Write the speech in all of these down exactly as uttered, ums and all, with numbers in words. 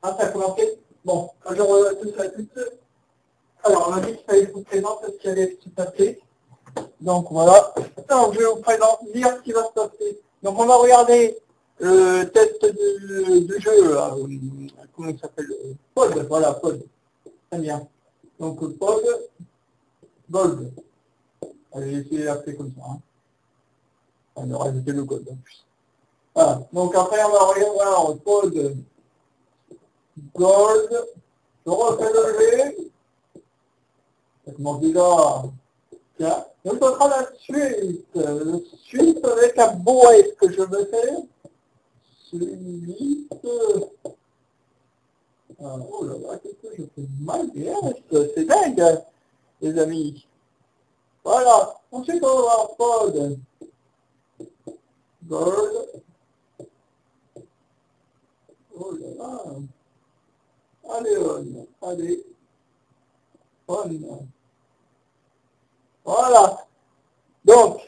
Ah, ça a commencé. Bon, bonjour à tous et à toutes. Alors, on a dit qu'il fallait que je vous présente ce qui allait se passer. Donc voilà. Alors, je vais vous présenter, dire ce qui va se passer. Donc on va regarder le test du, du jeu, là. Comment il s'appelle? Pod, voilà, Pod. Très bien. Donc Pod, Gold. Allez, j'ai essayé d'appeler comme ça. Hein. On va rajouter le Gold en plus. Voilà. Donc après, on va regarder Pod, Gold. Je refais le G. Ça commence déjà. Tiens, on fera la suite. La suite avec un beau S que je vais faire. Suite. Ah, oh là là, qu'est-ce que je fais mal des S. C'est dingue, les amis. Voilà. Ensuite, on va avoir Pod. Gold. Oh là là. Allez, on. Allez. On. Voilà. Donc,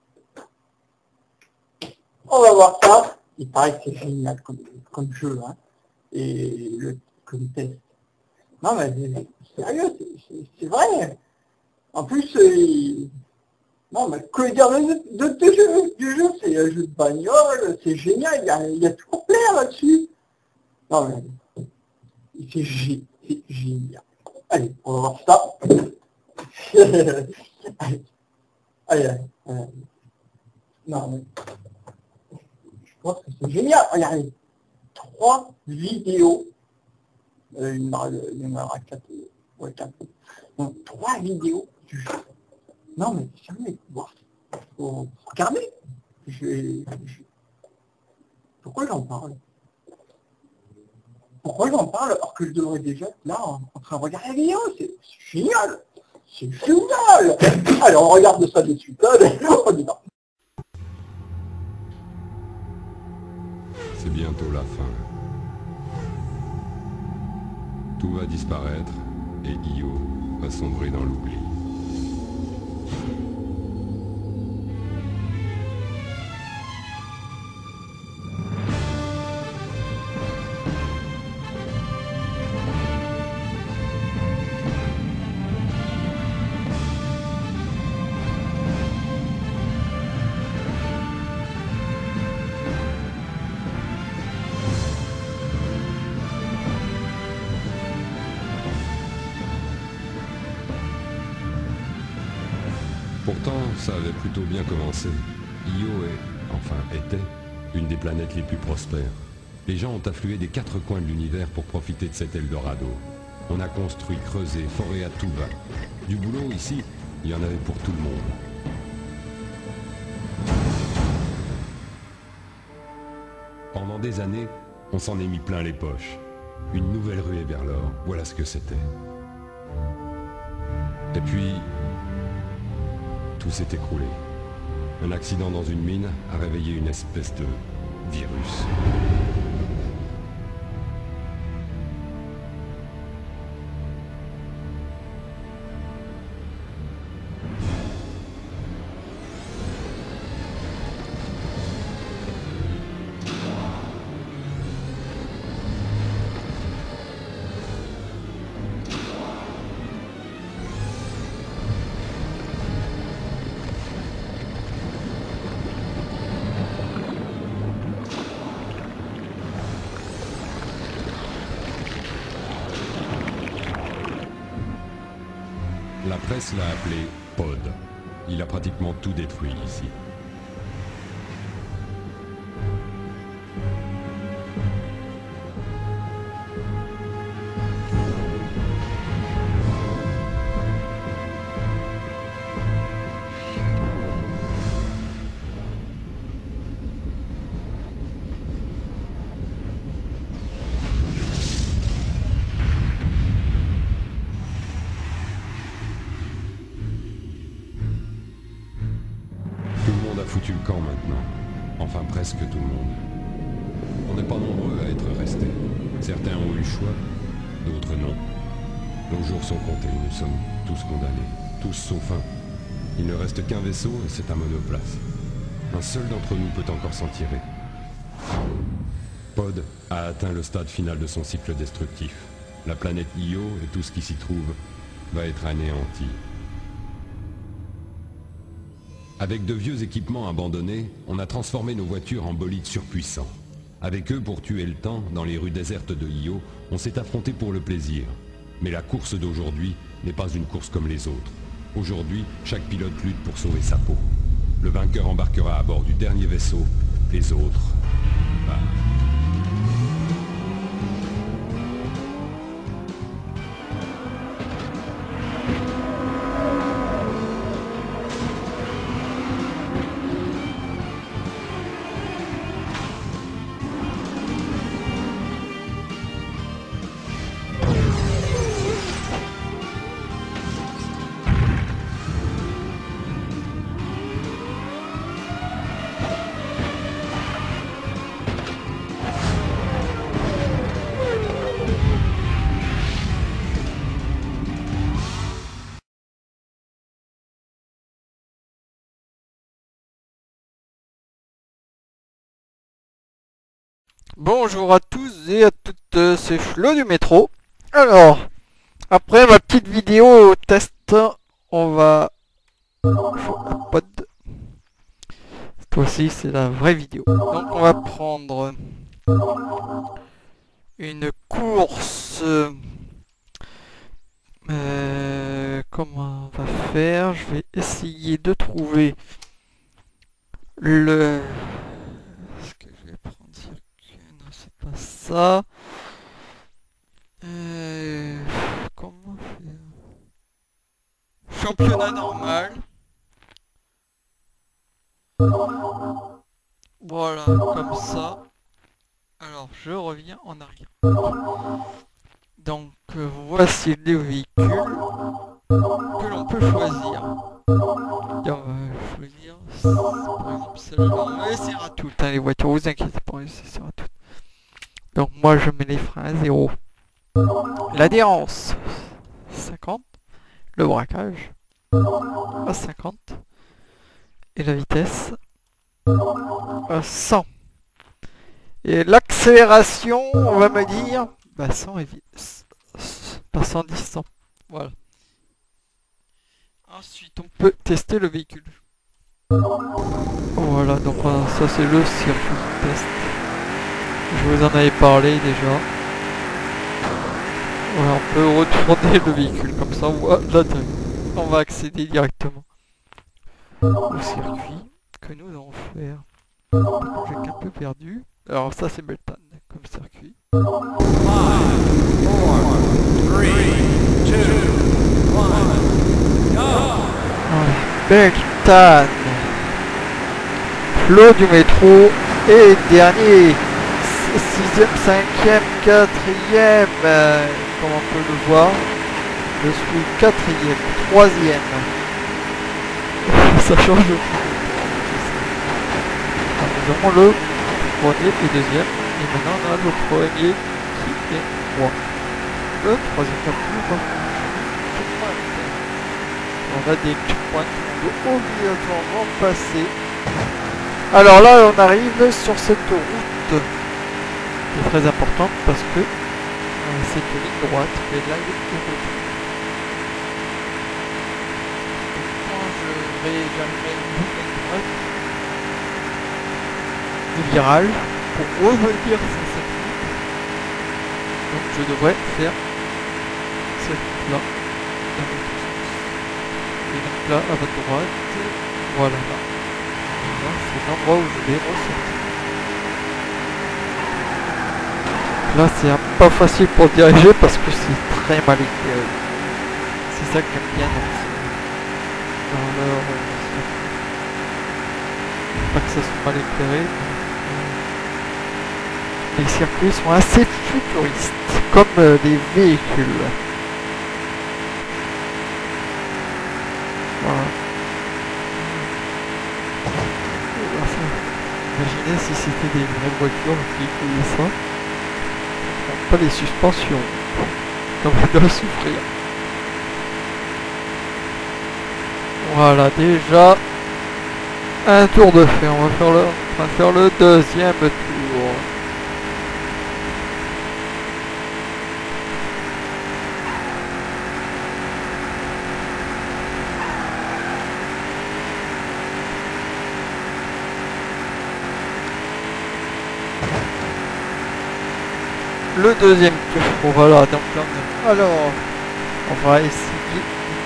on va voir ça. Il paraît que c'est génial comme, comme jeu, hein. Et le comme test. Non mais c'est sérieux, c'est vrai. En plus, euh, non mais que dire de, de, de jeu, du jeu, c'est un jeu de bagnole, c'est génial, il y a, il y a tout pour plaire là-dessus. Non mais c'est génial. Allez, on va voir ça. allez, allez, allez. Non mais je pense que c'est génial. Regardez, trois vidéos. Euh, il y en aura quatre. Ouais, quatre. Donc trois vidéos du jeu. Non mais jamais. Bon, faut regarder. Je, je... Pourquoi j'en parle? Pourquoi j'en parle alors que je devrais déjà être là en, en train de regarder la vidéo? C'est génial. C'est génial. Allez, on regarde ça de suite. Allez, on y va. C'est bientôt la fin. Tout va disparaître et Io va sombrer dans l'oubli. Pourtant, ça avait plutôt bien commencé. Io est, enfin était, une des planètes les plus prospères. Les gens ont afflué des quatre coins de l'univers pour profiter de cet Eldorado. On a construit, creusé, foré à tout va. Du boulot ici, il y en avait pour tout le monde. Pendant des années, on s'en est mis plein les poches. Une nouvelle ruée vers l'or, voilà ce que c'était. Et puis, tout s'est écroulé. Un accident dans une mine a réveillé une espèce de virus. La presse l'a appelé Pod. Il a pratiquement tout détruit ici. Foutu le camp maintenant. Enfin presque tout le monde. On n'est pas nombreux à être restés. Certains ont eu le choix, d'autres non. Nos jours sont comptés, nous sommes tous condamnés. Tous sauf un. Il ne reste qu'un vaisseau et c'est un monoplace. Un seul d'entre nous peut encore s'en tirer. Pod a atteint le stade final de son cycle destructif. La planète Io et tout ce qui s'y trouve va être anéanti. Avec de vieux équipements abandonnés, on a transformé nos voitures en bolides surpuissants. Avec eux, pour tuer le temps, dans les rues désertes de Io, on s'est affronté pour le plaisir. Mais la course d'aujourd'hui n'est pas une course comme les autres. Aujourd'hui, chaque pilote lutte pour sauver sa peau. Le vainqueur embarquera à bord du dernier vaisseau, les autres... bah... Bonjour à tous et à toutes, c'est Flo du métro. Alors, après ma petite vidéo test, on va... Pod. Cette fois-ci, c'est la vraie vidéo. Donc on va prendre une course... Euh, comment on va faire? Je vais essayer de trouver le... Pas ça. Euh, comment faire? Championnat normal. Voilà, comme ça. Alors, je reviens en arrière. Donc, euh, voici les véhicules que l'on peut choisir. Et on va choisir, par exemple, celle-là. On va essayer à toutes, hein, les voitures, vous inquiétez pas, on va essayer à toutes. Donc moi je mets les freins à zéro. L'adhérence cinquante. Le braquage à cinquante. Et la vitesse à cent. Et l'accélération, on va me dire, bah cent et vite. Pas cent dix, cent. Voilà. Ensuite on peut tester le véhicule. Voilà, donc ça c'est le circuit test. Je vous en avais parlé déjà. Voilà, on peut retourner le véhicule comme ça, on voit la taille. On va accéder directement au circuit que nous allons faire. J'ai un peu perdu. Alors ça c'est Beltane comme circuit. five, four, three, two, one, go! Voilà, Beltane. Flo du métro et dernier. Sixième, cinquième, quatrième, euh, comme on peut le voir, je suis quatrième, troisième. Ça change de ah, nous avons le premier et deuxième, et maintenant on a le premier qui est moi. Le troisième capture, on a des points qu'on doit obligatoirement passer. Alors là, on arrive sur cette route. C'est très important parce que euh, c'est une ligne droite et là il est retour. Quand je vais jamais une ligne droite de virage pour revenir sur cette route, donc je devrais faire cette route là dans l'autre sens. Et donc là à votre droite, voilà là. Là c'est l'endroit où je vais ressortir. Là c'est pas facile pour diriger parce que c'est très mal éclairé. C'est ça que j'aime bien dans, dans leur... Pas que ça soit mal éclairé. Mais les circuits sont assez futuristes, comme euh, les véhicules. Voilà. Imaginez si c'était des vraies voitures qui faisaient ça. Pas les suspensions, comme elle doit souffrir. Voilà, déjà un tour de fait. On va faire le, on va faire le deuxième tour. le deuxième tour. Bon, voilà, donc là, on a... alors, on va essayer.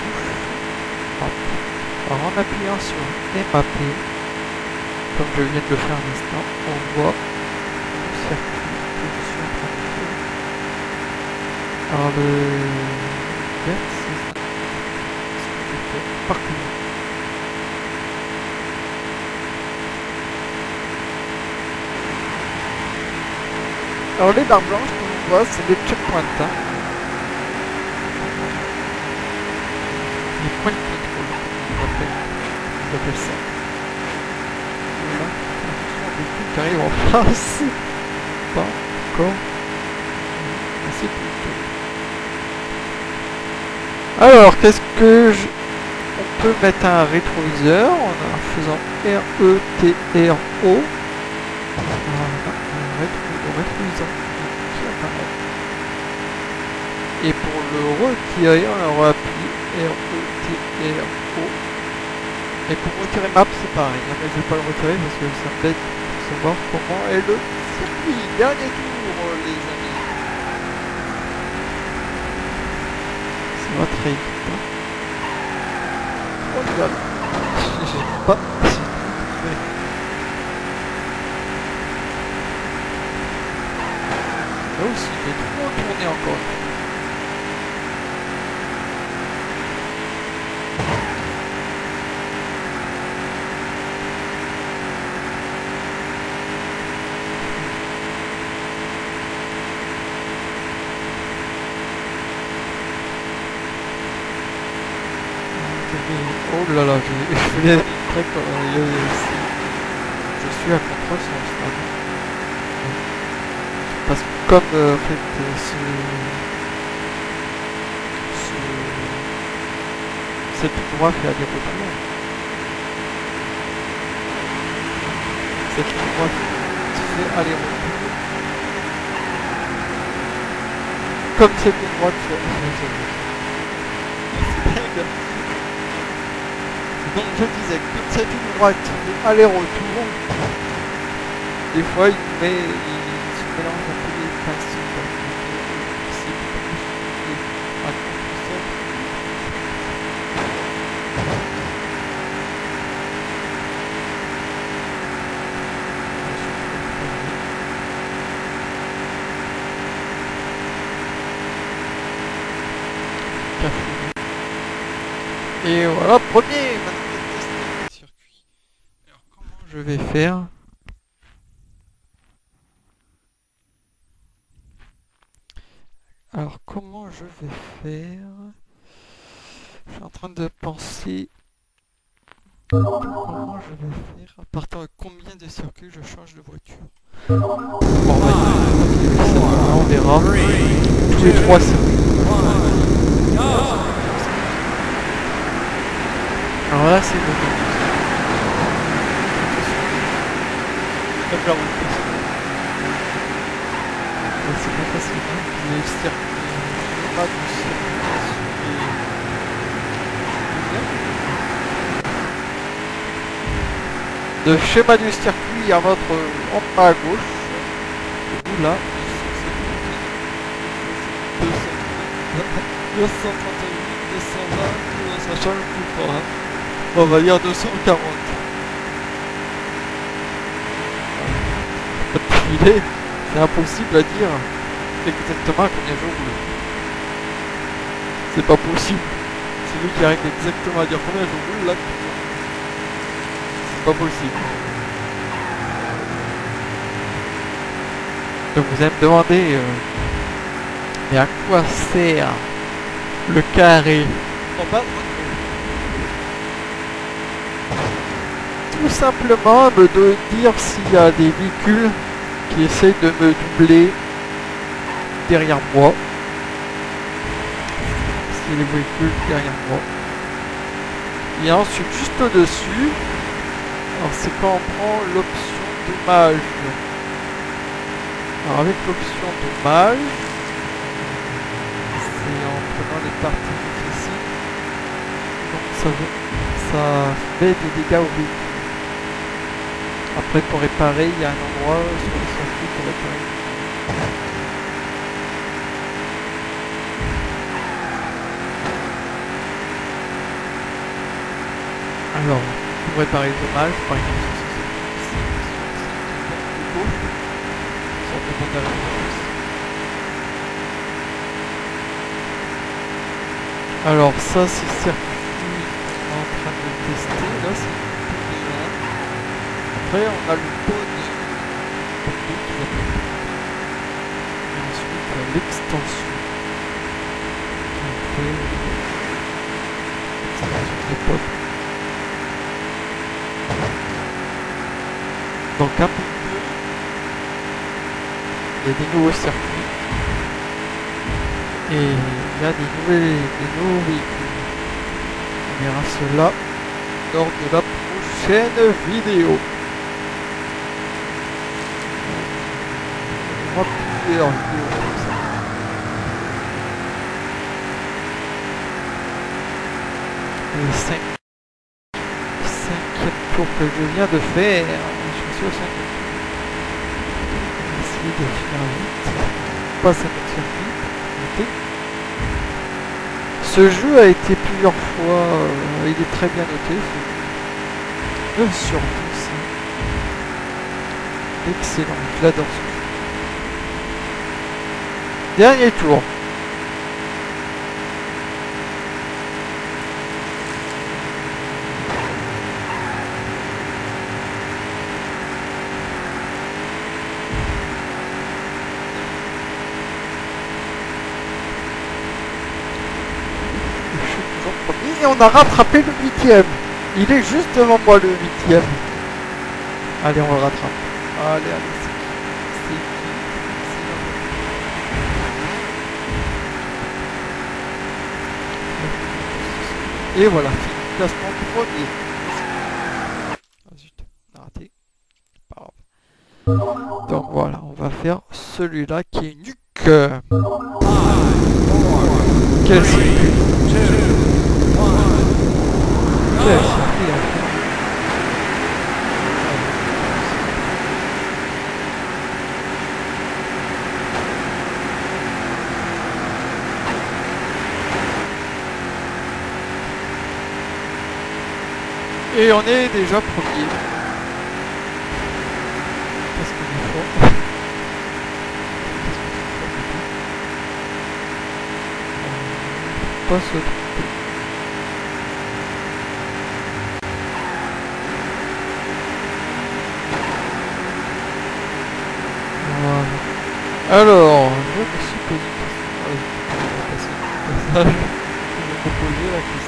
Alors, en appuyant sur M A P, comme je viens de le faire un instant, on voit le circuit que je suis en train de faire. Alors, le vert, c'est ça. Ce que j'ai fait parcourir. Alors les barres blanches que l'on voit, c'est des checkpoints. Hein. Les points de contrôle, on appelle, on appelle ça. Voilà, attention des trucs qui arrivent en face. Pas encore. Assez plutôt. Alors, qu'est-ce que je... On peut mettre un rétroviseur en faisant R E T R O. Voilà. Rétroviseur qui apparaît. Et pour le retirer, on aura appuyé R E T R O. Et pour retirer map, c'est pareil. Mais je vais pas le retirer parce que ça m'aide pour savoir comment est le circuit. Dernier tour, les amis. Ça va très vite. Hein. Oh là là. J'ai pas. Là aussi, je vais trop tourner encore. Oh là là, je, je voulais être très comme ici. Je suis à contre-sens là. Parce que comme euh, en fait euh, ce, ce cette ligne droite fait aller-retour. Cette ligne droite fait aller-retour. Comme cette ligne droite fait. Donc je disais que toute cette ligne droite fait aller-retour. Des fois il met. Il, mélange un peu les principes c'est à contre-sens. Et voilà, premier. Maintenant on va tester le circuit. Alors comment je vais faire? Alors comment je vais faire? Je suis en train de penser comment je vais faire, à partir de combien de circuits je change de voiture. Bon, on va y aller, on verra tous les trois circuits. Alors là c'est le comme la route. C'est pas facile, hein. Les circuits, pas du circuit. Le schéma du circuit à votre en bas à gauche. Et vous là, deux cent trente-huit, deux cent vingt, ça change tout le temps. Hein. On va dire deux cent quarante. Pas de filet. C'est impossible à dire exactement combien je roule. C'est pas possible. C'est lui qui arrive exactement à dire combien je roule là. C'est pas possible. Donc vous allez me demander euh, mais à quoi sert le carré en bas? Tout simplement me de dire s'il y a des véhicules qui essaye de me doubler derrière moi. C'est les véhicules derrière moi. Et ensuite, juste au-dessus, alors c'est quand on prend l'option dommage. Alors avec l'option dommage, c'est en prenant les parties difficiles. Donc ça, ça fait des dégâts au véhicule. Après pour réparer, il y a un endroit sur le circuit pour réparer. Alors, pour réparer les dommages, par exemple, sur ce alors ça c'est le circuit qu'on est en train de tester, là c'est le pot un. Après on a le pot deux qui va être et ensuite l'extension qui fait l'extension des pots. Donc un pot deux, il y a des nouveaux circuits. Et il y a des, nouvelles, des nouveaux véhicules. On verra cela lors de la prochaine vidéo. On aura plusieurs vidéos comme ça. Le cinq, cinquième tour que je viens de faire. Je suis au cinquième tour. On va essayer de finir vite. On passe à notre circuit. Ce jeu a été plusieurs fois, euh, il est très bien noté, neuf sur dix, excellent, je l'adore ce jeu. Dernier tour. Et on a rattrapé le huitième. Il est juste devant moi le huitième. Allez, on le rattrape. Allez, allez, c'est qui? Et voilà, classement premier. Ah zut, on a raté. Pas grave. Donc voilà, on va faire celui-là qui est nuque. Quel circuit? Quel circuit là? Et on est déjà premier. Qu'est-ce qu'on est fort. Pas se tromper. Voilà. Alors, je me suis posé une question. Je vais me poser la question.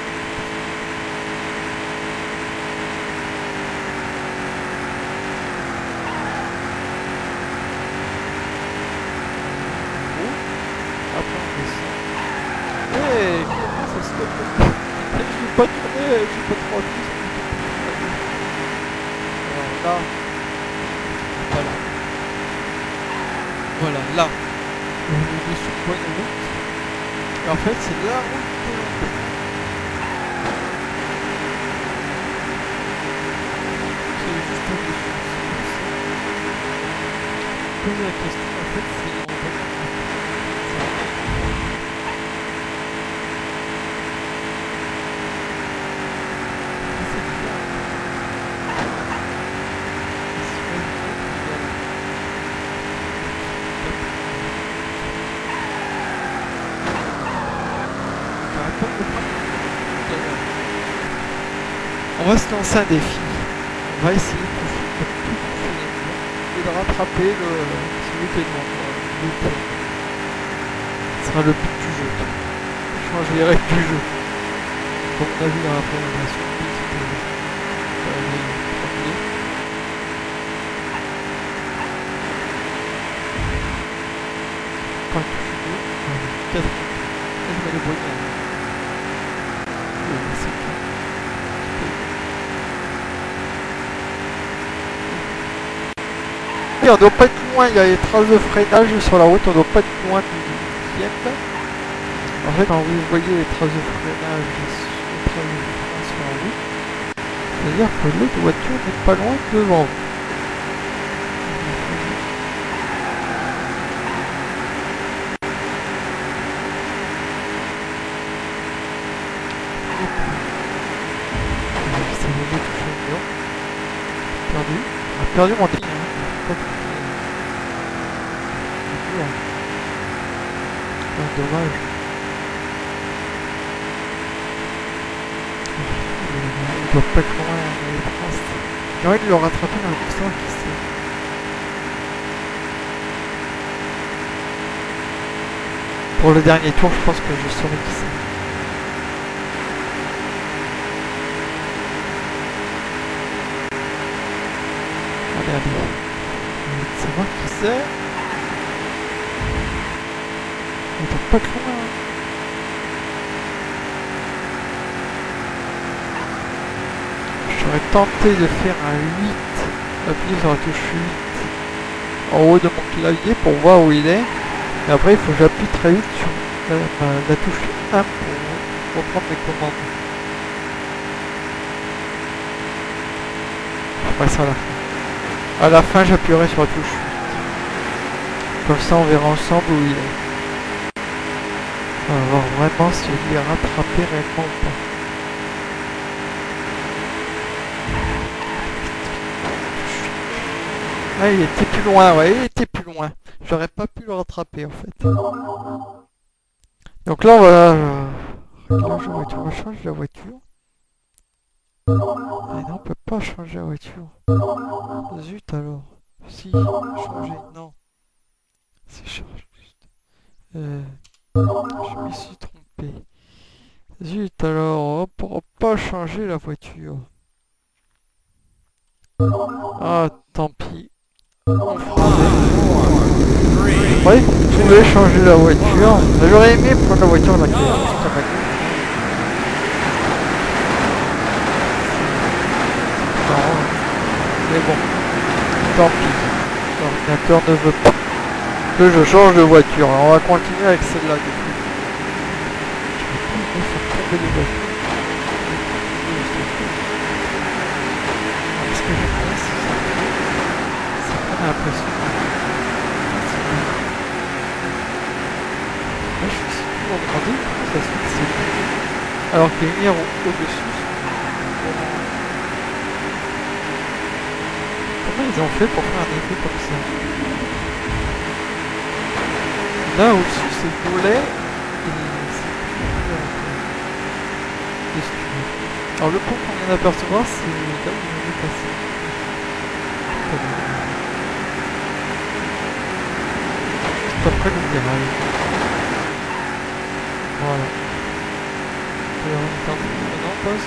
Je vais pas tourner, je vais pas trop appuyer sur le bouton. Alors là, voilà. Voilà, là, on est sur bonne route. Et en fait, c'est la route que l'on prend. C'est juste un dessus. Poser la question, en fait, c'est en bonne route. On va se lancer un défi. On va essayer de profiter plus profondément et de rattraper le celui qui est devant moi. Ce sera le but du jeu. Changer les règles du jeu. Comme on a vu dans la présentation, le but c'était d'aller premier. Pas que je suis deux. quatre. Et je vais les broyer. On doit pas être loin, il y a des traces de freinage sur la route, on doit pas être loin du dixième. En fait, quand vous voyez les traces de freinage, les traces de freinage sur la route, c'est-à-dire que l'autre voiture n'est pas loin devant vous. perdu mon ligne. Hein. C'est dommage. Il doit pas être loin, mais il pense. J'ai envie de le rattraper dans le course qui sait. Pour le dernier tour, je pense que je saurai qui c'est. Allez, allez. C'est moi qui sais. Il doit pas être loin. Hein. J'aurais tenté de faire un huit, appuyer sur la touche huit en haut de mon clavier pour voir où il est. Et après il faut que j'appuie très vite sur la, la, la touche un pour reprendre mes commandes. Je ferai ça à la fin. À la fin j'appuierai sur la touche huit. Comme ça on verra ensemble où il est. On va voir vraiment s'il est rattrapé réellement ou pas. Ah, il était plus loin, ouais, il était plus loin. J'aurais pas pu le rattraper en fait. Donc là, voilà. Réglage de voiture, on va changer la voiture. Et non, on peut pas changer la voiture. Zut alors. Si, changer, non. C'est charge juste. Euh, je me suis trompé. Zut alors, on pourra pas changer la voiture. Ah, tant pis. Oui, je voulais changer la voiture. J'aurais aimé prendre la voiture là qui est juste à ma gauche. Non, mais bon, tant pis. L'ordinateur ne veut pas que je change de voiture. Alors on va continuer avec celle-là du coup. Je vais pas faire tomber les voitures. Parce que je pense que c'est pas l'impression. Là, je me suis toujours demandé comment ça se fait que c'est bleu. Alors que les lumières au-dessus sont... Comment ils ont fait pour faire un effet comme ça? Là au-dessus c'est violet et c'est bleu. Alors le point qu'on vient d'apercevoir c'est là où on est passé. Juste après le virage. Voilà. Et on est en train de maintenant poste.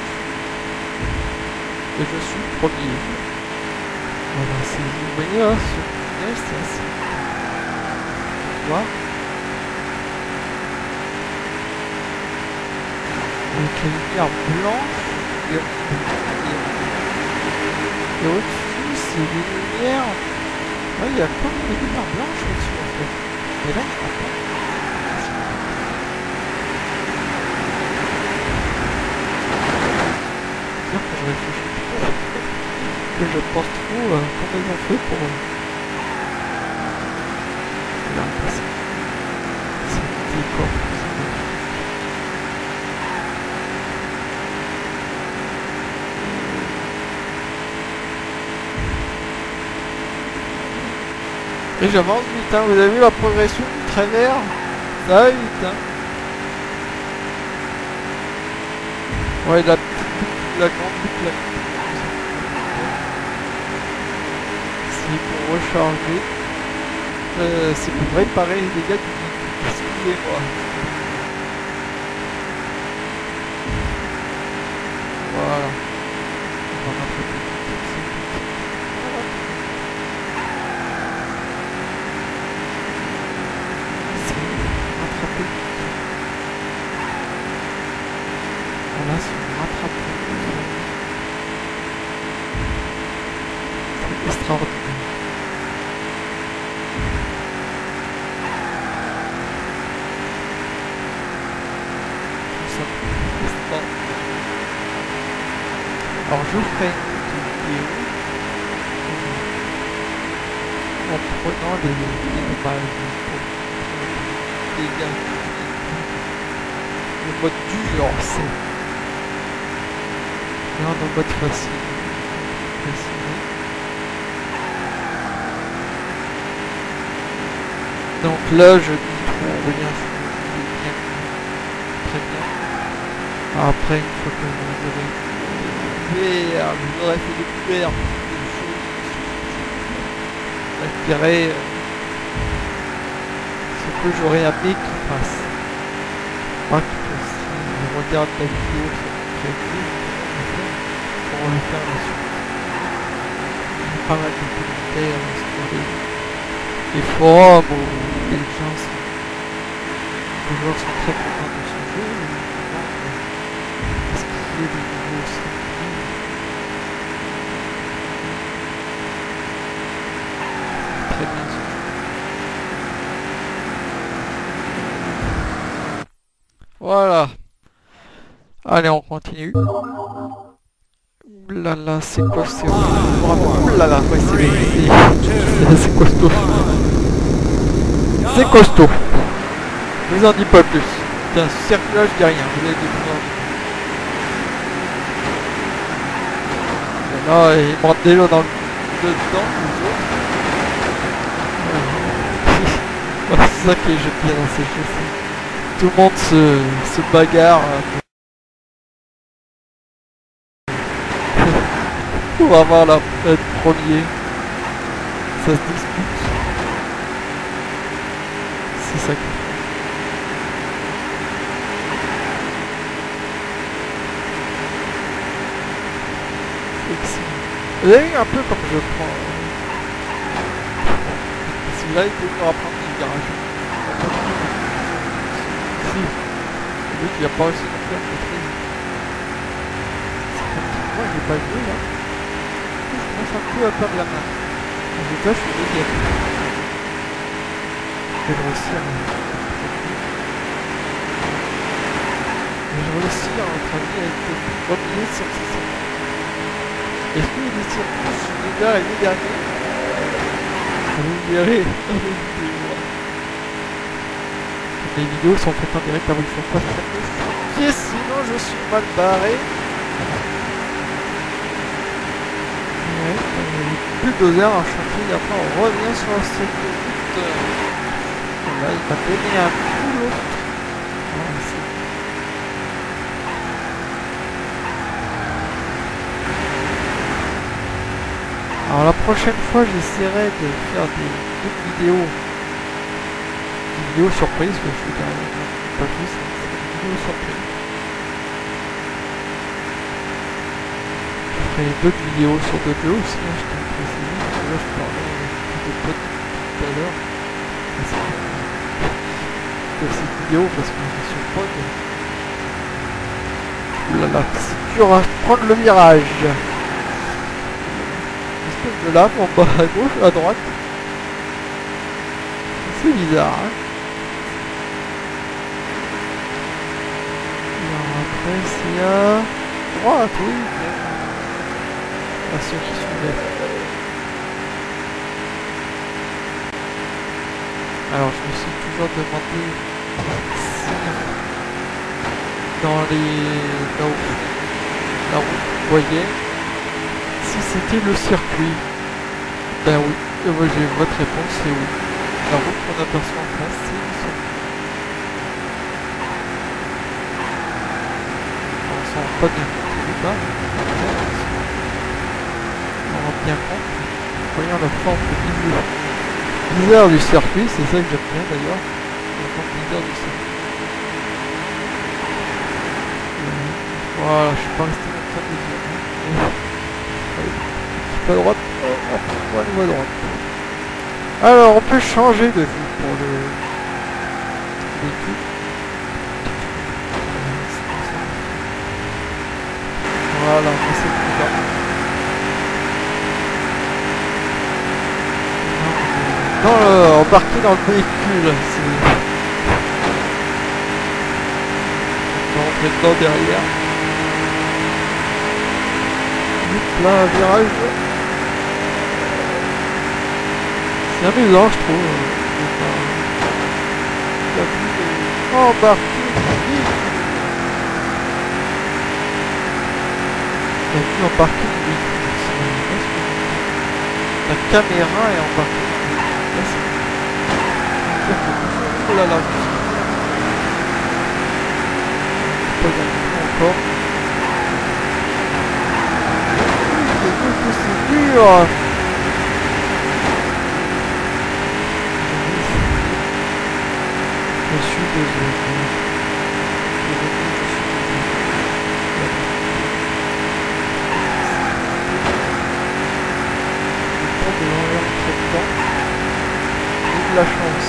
Et je suis premier. Voilà, c'est vous voyez là, ce tunnel c'est assez. Tu vois? Avec les lumières blanches et, et, et au-dessus c'est des lumières. Ouais, il y a comme des lumières blanches au-dessus en fait. Mais là je crois pas. Que je réfléchis trop, que je pense trop euh, comment ils ont fait pour là, c'est décor. Et j'avance vite, hein. Vous avez vu la progression du trait vert? Ça va vite, hein. Ouais, la la grande boucle c'est pour recharger, euh, c'est pour réparer les dégâts du véhicule. Excusez-moi. Voilà. On va rattraper tout ça. C'est rattraper tout ça. Voilà, c'est rattraper. Extraordinaire. Tout ça pour l'instant. Alors je ferai une vidéo en prenant les images pour les gars. Le mode dur c'est. Là on est en mode facile. Facile. Donc là je dis trop rien, c'est bien, très bien. Après une fois que vous aurez découvert, vous aurez fait découvrir des choses, j'espérais euh, ce que j'aurais aimé qu'il fasse. Moi que si je regarde la vidéo sur mon créatif, pour le faire la suite. Il y a pas mal de commentaires sur les, les forums où les gens sont, les joueurs sont très contents de ce jeu. Est-ce qu'il y a des nouveaux circuits? Très bien ce jeu. Voilà. Allez, on continue. Oulala, c'est quoi c'est Oulala, ouais, c'est c'est costaud. C'est costaud. Je vous en dis pas plus. C'est un cercle là, je dis rien. Vous allez découvrir. Là, il monte déjà dans le dedans, les autres. C'est ça qui est joli dans ces jeux. Tout le monde se, se bagarre. Pour avoir la être premier. Ça se dispute. C'est ça qui est. Vous avez vu un peu comme je prends. Celui-là il peut encore apprendre le garage. Si. Lui il n'y a pas aussi non plus à maîtriser. Moi j'ai pas joué là. Je commence un peu à perdre la main. En tout cas je suis deuxième. Je vais réussir à... Je vais réussir à notre avis à être premier sur ces circuits. Est-ce qu'il y a des circuits sur les gars l'année dernière? Vous verrez dans les vidéos. Les vidéos sont faites en direct, alors il faut pas faire de chantier, sinon je suis mal barré. Ouais, plus de deux heures en chantier, et après on revient sur la seconde route. Là il m'a donné un coup l'autre. Alors la prochaine fois j'essaierai de faire des d'autres vidéos. Des vidéos surprises, que je veux dire, pas plus, c'est des vidéos surprises. Je ferai d'autres vidéos sur d'autres jeux aussi, hein, je t'ai précisé, parce que là je parlais de potes tout à l'heure. De cette vidéo parce que je suis pod. Oulala, c'est dur à prendre le virage. De là, en bas à gauche, à droite. C'est bizarre, hein. Alors après, c'est à droite, oui. À ceux qui sont là. Alors, je me suis toujours demandé si dans les... là où la route, vous voyez, si c'était le circuit. Ben oui, euh, ouais, j'ai votre réponse, c'est oui. La route qu'on aperçoit en face, c'est le circuit. On s'en rend pas bien compte au départ, mais on rend bien compte. Voyons la forme bizarre, bizarre du circuit, c'est ça que j'aime bien d'ailleurs. La forme bizarre du circuit. Euh, voilà, je suis pas resté longtemps désolé. À droite, on va aller à droite. Alors on peut changer de vue pour le véhicule. Voilà, c'est plus là. Dans le, embarqué dans le véhicule, c'est... On va rentrer dedans derrière. Hop là, un virage. C'est amusant, je trouve. Embarqué. La vue embarquée du véhicule. La caméra est embarquée dans le véhicule. Oh là là. Pas bien encore. C'est dur. Je suis désolé. De l'envers de ce temps et de la chance.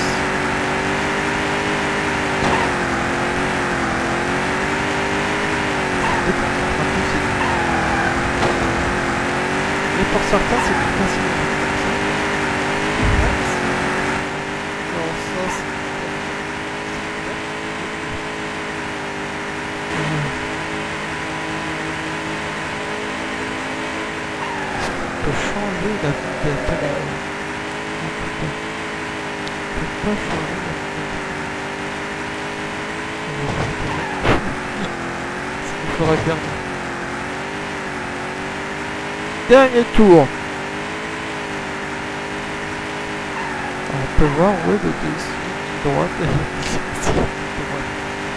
Et pour certains, c'est plus facile. Alors ça, c'est... On peut changer la vitesse. On peut pas changer la vitesse. Il faudrait perdre. Dernier tour. On peut voir où est le dessus droite et le dessus droite.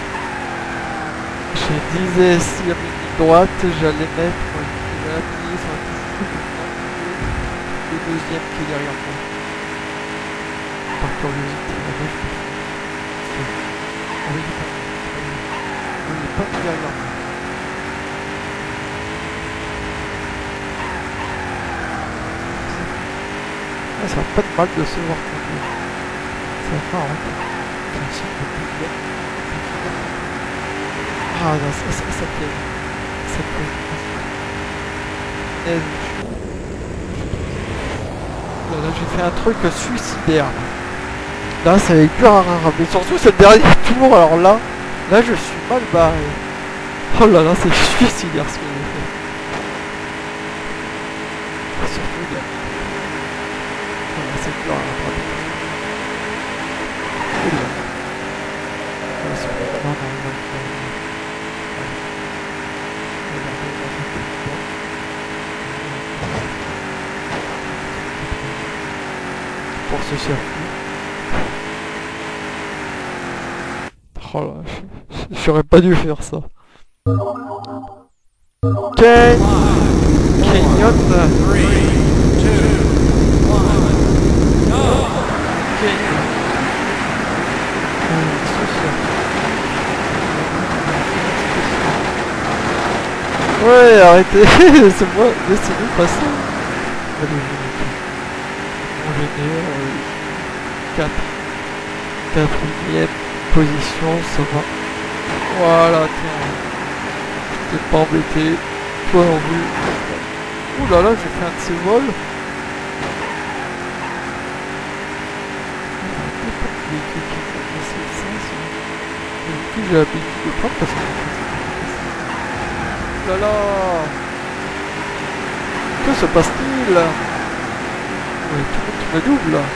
Je disais s'il y avait une droite, j'allais mettre, j'allais appuyer sur la touche le deuxième qui est derrière moi. Par curiosité, la gauche. On n'est pas, on n'est pas derrière moi. Ça n'a pas de mal de se voir conduire. Ça va pas rentrer. Ah non, ça, ça, ça piège. Ça piège. Là, là j'ai fait un truc suicidaire. Là, ça va être dur à rattraper. Surtout c'est le dernier tour. Alors là, là je suis mal barré. Oh là là, c'est suicidaire ce que j'ai fait. Surtout là. C'est dur à rattraper. Oula. Non, non, non, non. Pour ce circuit. Oh là, j'aurais pas dû faire ça. Ken Kenyon. Ouais, arrêtez, c'est moi, laissez-nous passer. Allez, on génère quatre. Quatrième position, ça va. Voilà, tiens. T'es pas embêté. Toi non plus. Ouh là là, j'ai fait un de ces vols. J'ai l'habitude de prendre parce que oh là là, que se passe-t-il? Oui, tout le monde me double là.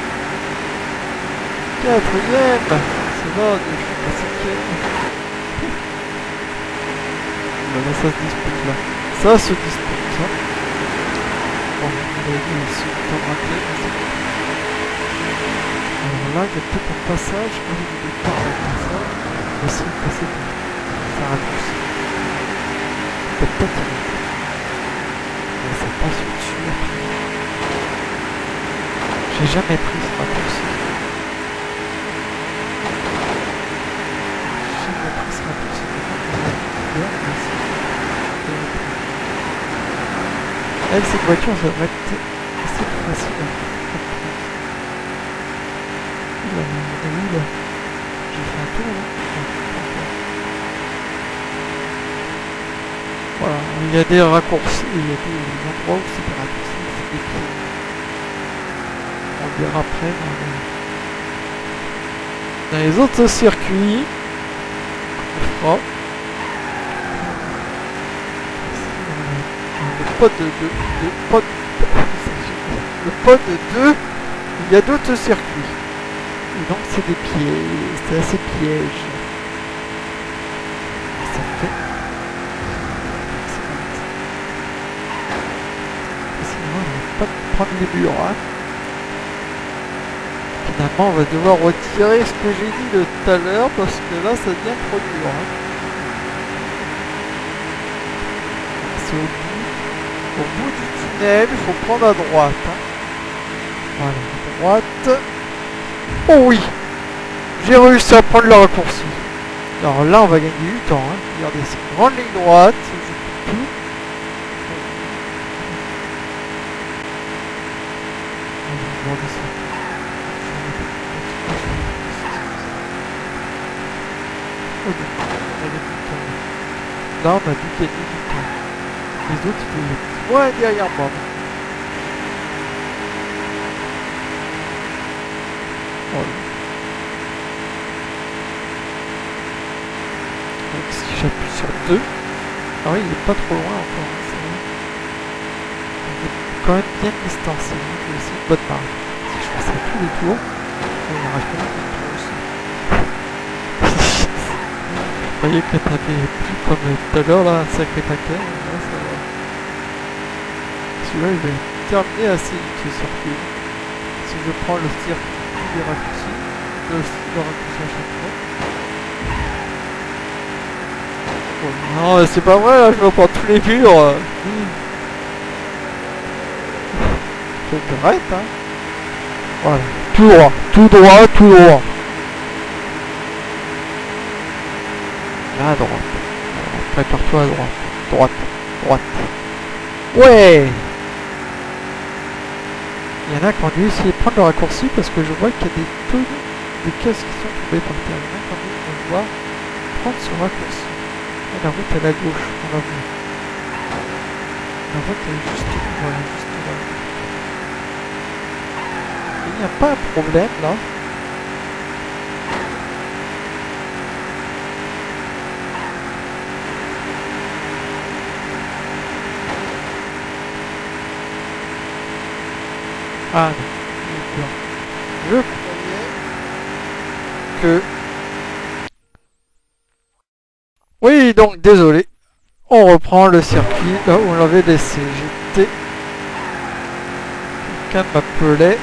Quatrième, ça va, je suis pas cinquième. Là, là, ça se dispute là. Ça se dispute ça. Bon, on va essayer de temps raté. Alors là, il y a peut-être un passage. Ah oui, il y a pas un passage. On va essayer de passer par ça raccourci. Peut-être mais ça passe au-dessus après. J'ai jamais pris ce raccourci. J'ai jamais pris ce raccourci. Avec cette voiture, ça va être assez facile à faire. Oula, mais on est où là? J'ai fait un tour là. Voilà, il y a des raccourcis, il y a des endroits où c'est des raccourcis, c'est des pieds. On le verra après dans les, dans les autres circuits. On fera. Le pod de deux. Le pod, le pod de deux, il y a d'autres circuits. Et donc c'est des pièges, c'est assez piège. Ça fait. Sinon, on va pas prendre les murs, hein. Ok. Finalement, on va devoir retirer ce que j'ai dit de tout à l'heure parce que là, ça devient trop dur. Hein. C'est au bout, au bout du tunnel, il faut prendre à droite. Hein. Voilà, à droite. Oh oui, j'ai réussi à prendre le raccourci. Alors là, on va gagner du temps. Hein. Regardez, c'est une grande ligne droite. Je coupe tout. Là, on a dû gagner du temps. Les autres, ils étaient loin derrière moi. Voilà. Donc, si j'appuie sur deux, ah oui, il n'est pas trop loin encore. Hein, c'est vrai. Il est quand même bien distancé. Il aussi une bonne marge. Si je fais ça tous les tours, on y arrive pas à tour aussi. Vous voyez que t'avais plus comme tout à l'heure là, un sacré paquet. Là, ça va. Celui-là, il va terminer assez vite ce circuit. Si je prends le circuit des raccourcis, le, le raccourci à chaque fois. Oh, non, c'est pas vrai, là, je vais prendre tous les murs. Je regrette, hein. Voilà, tout droit, tout droit, tout droit. Là, à droite. Prépare-toi à droite. Droite, droite. Ouais! Il y en a qui ont dû essayer de prendre le raccourci parce que je vois qu'il y a des tonnes de caisses qui sont tombées par terre. Il y en a qui ont dû devoir prendre ce raccourci. Et la route est à gauche, on la voit. La route est juste voilà, juste là. Il n'y a pas un problème là. Ah non, je croyais que... Oui, donc désolé. On reprend le circuit là où on l'avait laissé. J'étais... Quelqu'un m'appelait.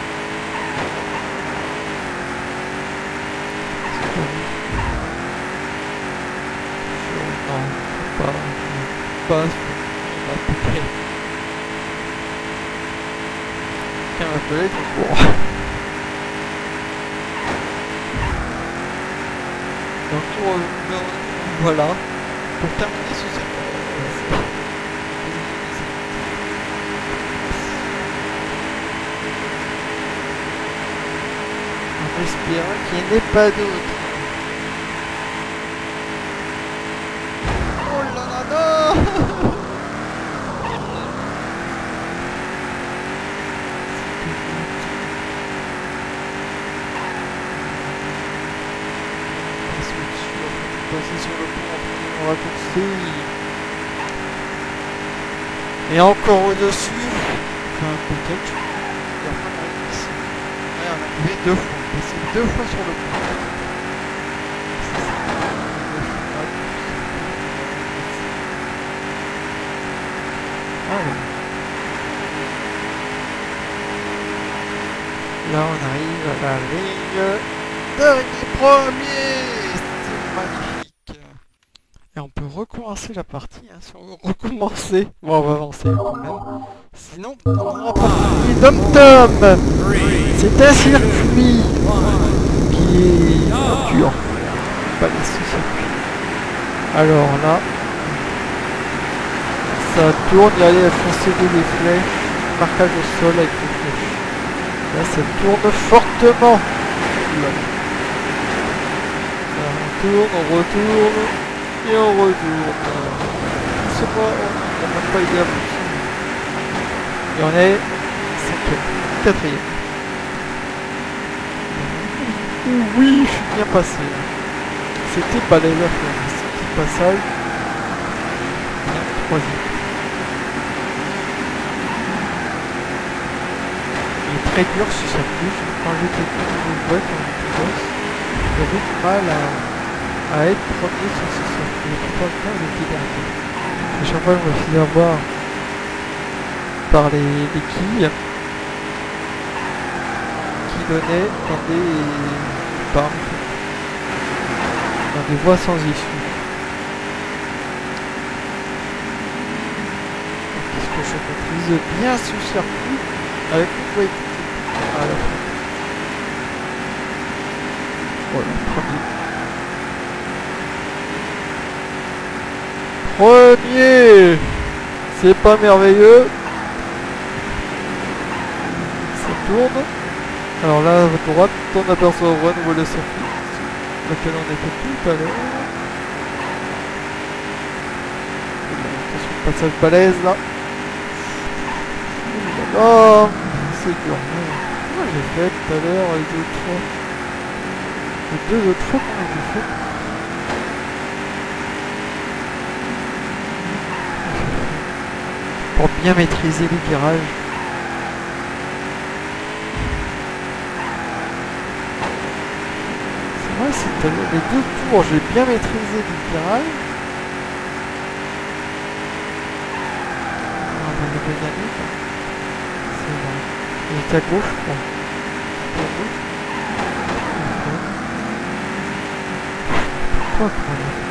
Non, pas... Pas... Pas... Quelqu'un m'appelait donc bon. Donc nous, voilà, pour terminer ce circuit. En espérant qu'il n'y en ait pas d'autres. Oh là là là. Passer sur le pont en prenant le raccourci. Et encore au-dessus. Enfin, peut-être. Il y a vraiment ici. Ouais, on a arrivé deux fois. Passer deux fois sur le pont. Alors. Là, on arrive à la ligne dernier premier. C'est magnifique. Et on peut recommencer la partie, hein, si on veut recommencer. Bon, on va avancer quand même. Sinon, on n'aura pas fini. Dom Tom. C'est un circuit qui est dur. Pas laisser circuit. Alors là, ça tourne, il y a les F C D, les flèches, marquage au sol avec les flèches. Là, ça tourne fortement. Là, on tourne, on retourne. Et on retourne. C'est pas, on n'a même pas idée à plus. Et on est cinquième, quatrième. Oui, je suis bien passé. C'était balai à faire. Cinquième passage. Bien, troisième. Il est très dur ce circuit. Quand j'étais petit, quand j'étais gosse, j'avais du mal à... à être premier sur ce circuit. La plupart du temps, j'étais dernier. À chaque fois, je me faisais avoir par les, les quilles qui donnait dans des parcs, dans des voies sans issue. Qu'est-ce que je maîtrise bien ce circuit avec une voie à la fin. Voilà, premier. Premier. C'est pas merveilleux. Ça tourne. Alors là, à droite, on aperçoit à nouveau le circuit, lequel on était tout à l'heure. Attention, passage balèze là. Oh, c'est dur. Moi j'ai fait tout à l'heure les autres fois. Les deux autres fois qu'on j'ai fait. Pour bien maîtriser les virages. C'est vrai, c'était les deux tours, j'ai bien maîtrisé les virages. On va le bien aller. C'est vrai. Il était à gauche, je crois. C'était à gauche. Pourquoi comment on a fait?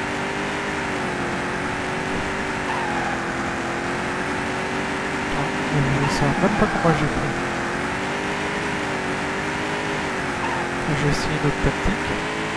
Je sais même pas comment j'ai fait. Je vais essayer une autre tactique.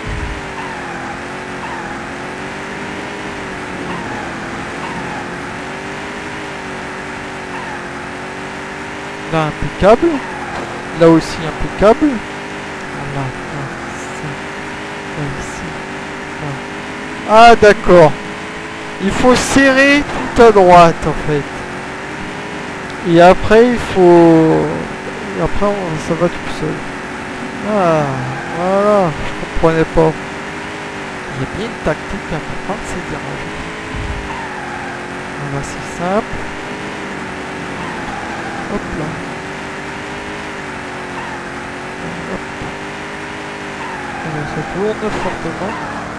Là impeccable. Là aussi impeccable. Là, là, ça, là, ici. Là. Ah d'accord. Il faut serrer tout à droite en fait. Et après il faut... Et après on... ça va tout seul. Ah, voilà, je comprenais pas. Il y a bien une tactique à prendre ces virages. Voilà, c'est simple. Hop là. Hop. Alors, ça tourne fortement.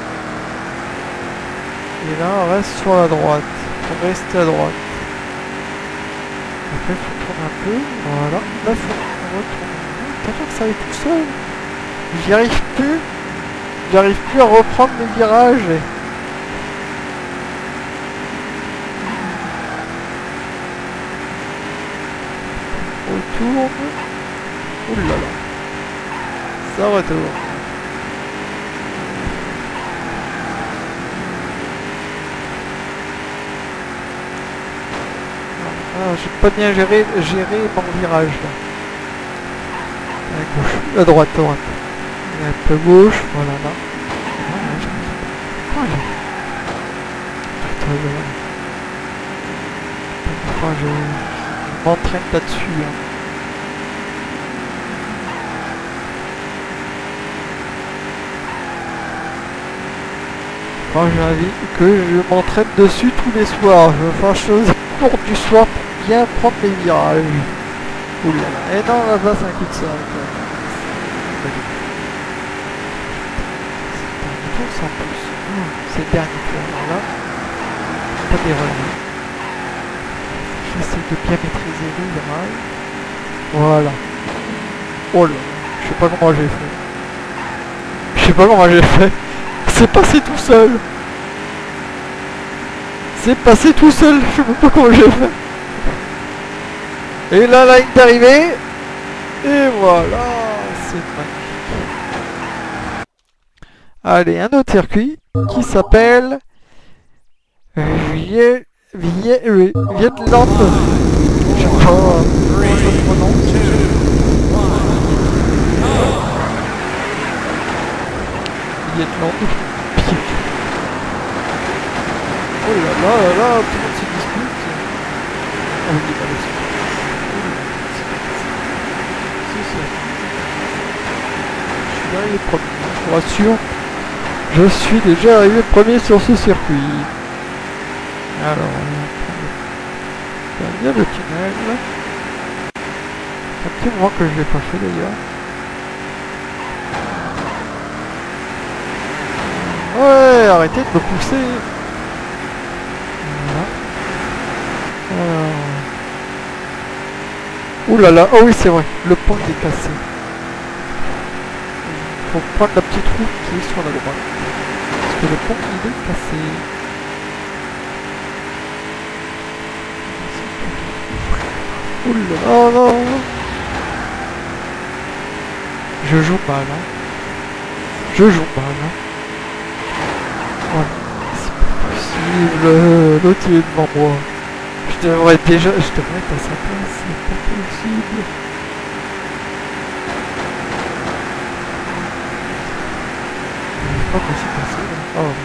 Et là on reste sur la droite. Il faut rester à droite. Après il faut tourner un peu. Voilà. Là il faut retourner. T'as que ça allait tout seul. J'y arrive plus. J'arrive plus à reprendre mes virages. Et... retourne. Ouh là là. Ça retourne. Ah, j'ai pas bien géré, géré mon virage là. À gauche, à droite, à droite. Et un peu gauche, voilà là. Voilà, je... Oh, j'ai... Putain, je... Enfin, je... je m'entraîne là-dessus. Hein. Enfin, j'ai envie que je m'entraîne dessus tous les soirs. Je vais faire chose courte du soir pour bien prendre les virages. Ouh là là. Et non, là-bas, c'est un coup de ça. C'est en plus. C'est le dernier tour. Alors là, pas d'erreur. J'essaie de bien maîtriser les virages. Voilà. Oh là, je sais pas comment j'ai fait. Je sais pas comment j'ai fait. C'est passé tout seul. C'est passé tout seul. Je sais pas comment j'ai fait. Et là, la ligne d'arrivée. Et voilà. C'est magnifique. Allez, un autre circuit qui s'appelle Viet... Viet... Vietland. Je sais pas comment ça se prononce. Vietland. Oh là là là là, tout le monde se dispute. Ah oui, pas là-dessus. C'est ça. Je suis arrivé premier, je vous rassure. Je suis déjà arrivé premier sur ce circuit. Alors, on va bien le tunnel. C'est un petit moment que je l'ai pas fait d'ailleurs. Ouais, arrêtez de me pousser. Voilà. Alors... Ouh là là, oh oui c'est vrai, le pont est cassé. faut prendre la petite route qui est sur la droite. Parce que le pont il est cassé. Oula, oh non. Je joue mal, hein. Je joue mal, hein. Voilà. C'est pas possible. L'autre il est devant moi. Je devrais déjà... Je devrais être à sa place. C'est pas possible. C'est pas possible passer là. Oh.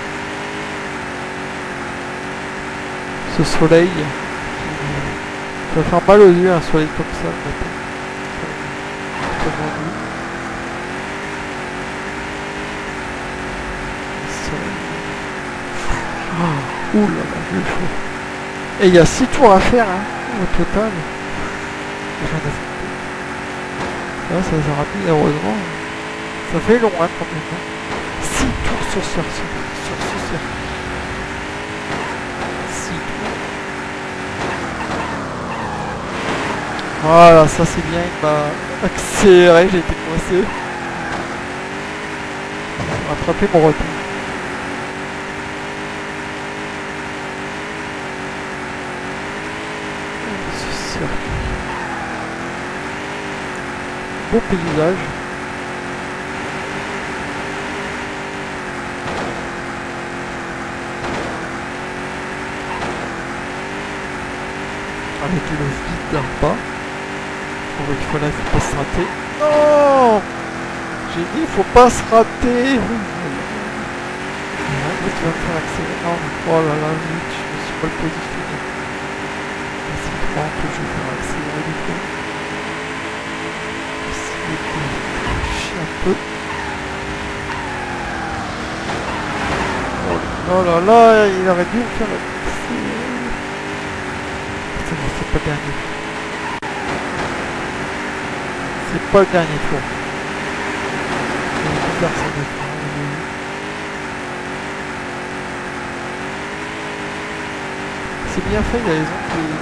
Ce soleil. Ça va faire mal aux yeux un soleil comme ça le matin. Oh, ouh là là, j'ai chaud. Et il y a six tours à faire hein, au total. J'en ai fait. Là ça c'est rapide heureusement. Ça fait long hein quand même. six tours sur ce sur, sur ce circuit. six tours. Voilà, ça c'est bien, il m'a accéléré, j'ai été coincé. Rattraper mon retard. Ce circuit. Beau paysage. Avec le vide là-bas. Il faut là, faut pas se rater. Non, j'ai dit, il faut pas se rater. Ah, tu vas me faire accélérer. Non, oh là là, vite, je me suis mal positionné. C'est trop que je vais faire accélérer du coup. Essayer de chier un peu. Oh là là, il aurait dû me faire accélérer. C'est bon, c'est pas le dernier. C'est pas le dernier tour. C'est bizarre ça doit être. C'est bien fait, il y a les ondes.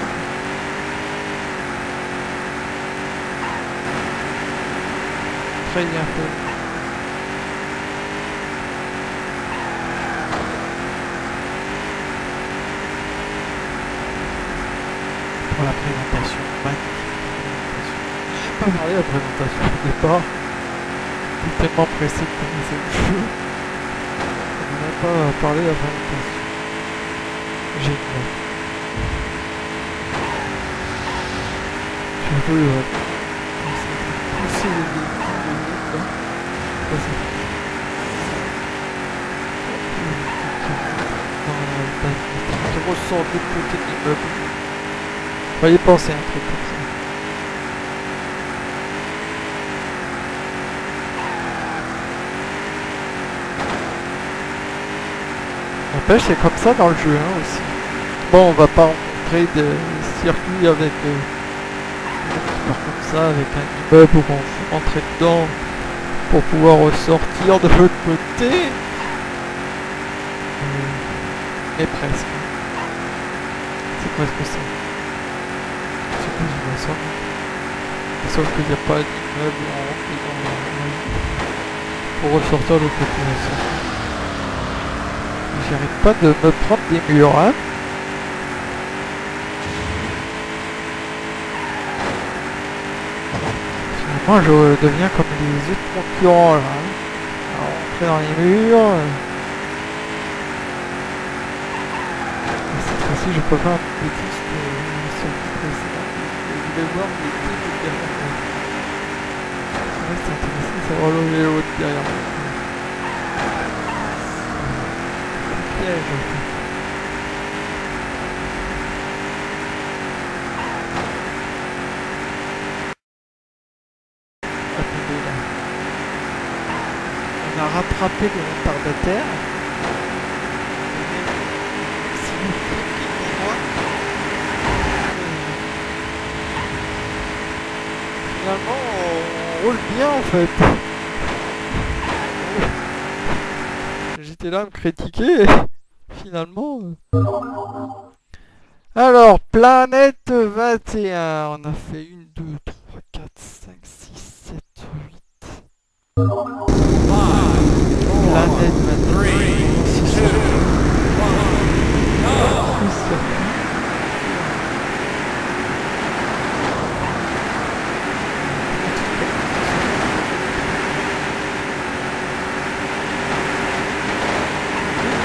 Très bien fait. Pour la présentation, magnifique. Pas parlé de la présentation au départ. J'étais tellement pressé de commencer le jeu. On n'a même pas parlé de la présentation. Génial. Je veux euh, pousser les véhicules là. Ça c'est fait. Je ressens de côté de l'immeuble. Fallait penser à un truc comme ça. N'empêche, c'est comme ça dans le jeu hein, aussi. Bon, on va pas rencontrer des circuits avec euh, comme ça, avec un immeuble où on faut rentrer dedans pour pouvoir ressortir de l'autre côté. Euh, mais presque. C'est presque ça. C'est plus ou moins ça. Sauf qu'il n'y a pas d'immeuble en rentrée dans la... pour ressortir de l'autre côté. J'arrête pas de me prendre des murs, hein. Finalement, je deviens comme les autres concurrents, là. Hein. À rentrer dans les murs. Et cette fois-ci, je peux faire un petit sur le précédent. Je voulais voir les deux derrière moi. C'est vrai que c'est intéressant de savoir le l'autre derrière moi. Piège. Attendez là. On a rattrapé le retardataire. Si vous faites moi, finalement on roule bien en fait. J'étais là à me critiquer et finalement... Alors, planète vingt et un, on a fait une, deux, trois, quatre, cinq, six, sept, huit...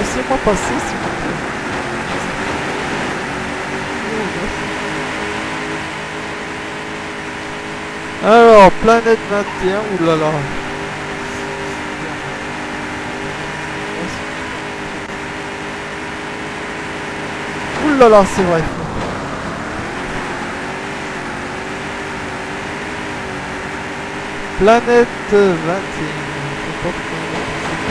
Laissez-moi passer, s'il vous plaît. Alors, planète vingt et un, oulala. Oulala, c'est vrai. Planète vingt et un. Je sais pas pourquoi.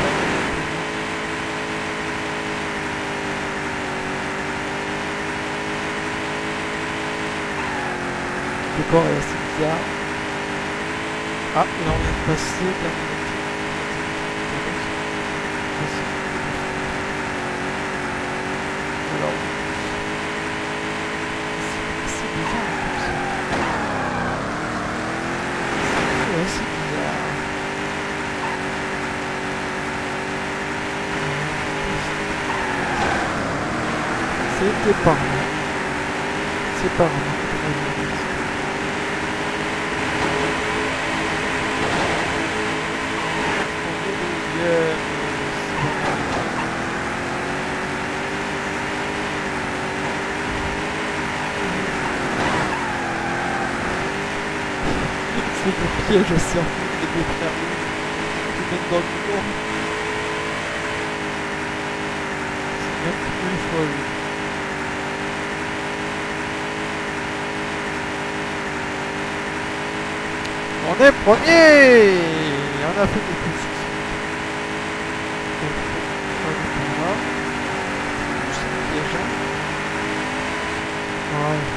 Le décor est assez bizarre. Ah, là on vient de passer la minute. Alors, c'est bizarre comme ça. Ouais, c'est bizarre. C'était par là. C'est par là. C'est le piège à cerveau des deux frères qui mettent dans le mur. C'est même plus une fois vu. On est premier. On a fait beaucoup de succès. On va par là. C'est un piège. Ouais.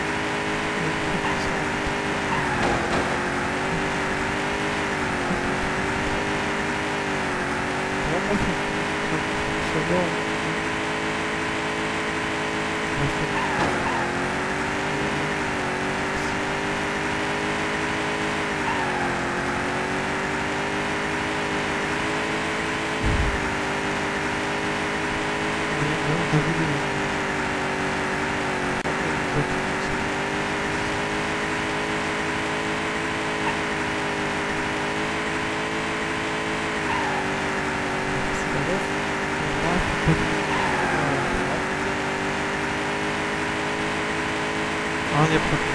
On est premier.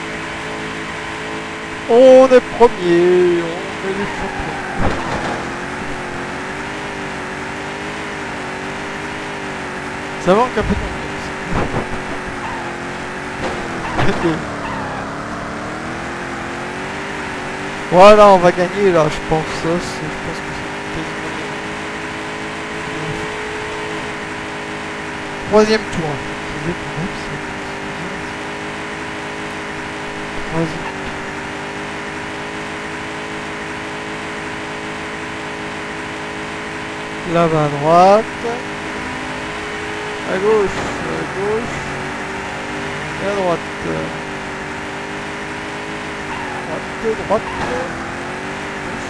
On est premier. On est les champions. Ça manque un peu d'ambiance. Voilà, on va gagner là, je pense. Ça, je pense que c'est quasiment. Troisième tour. Troisième. Là-bas à droite. À gauche, à gauche. Et à droite. Droite, droite. Gauche.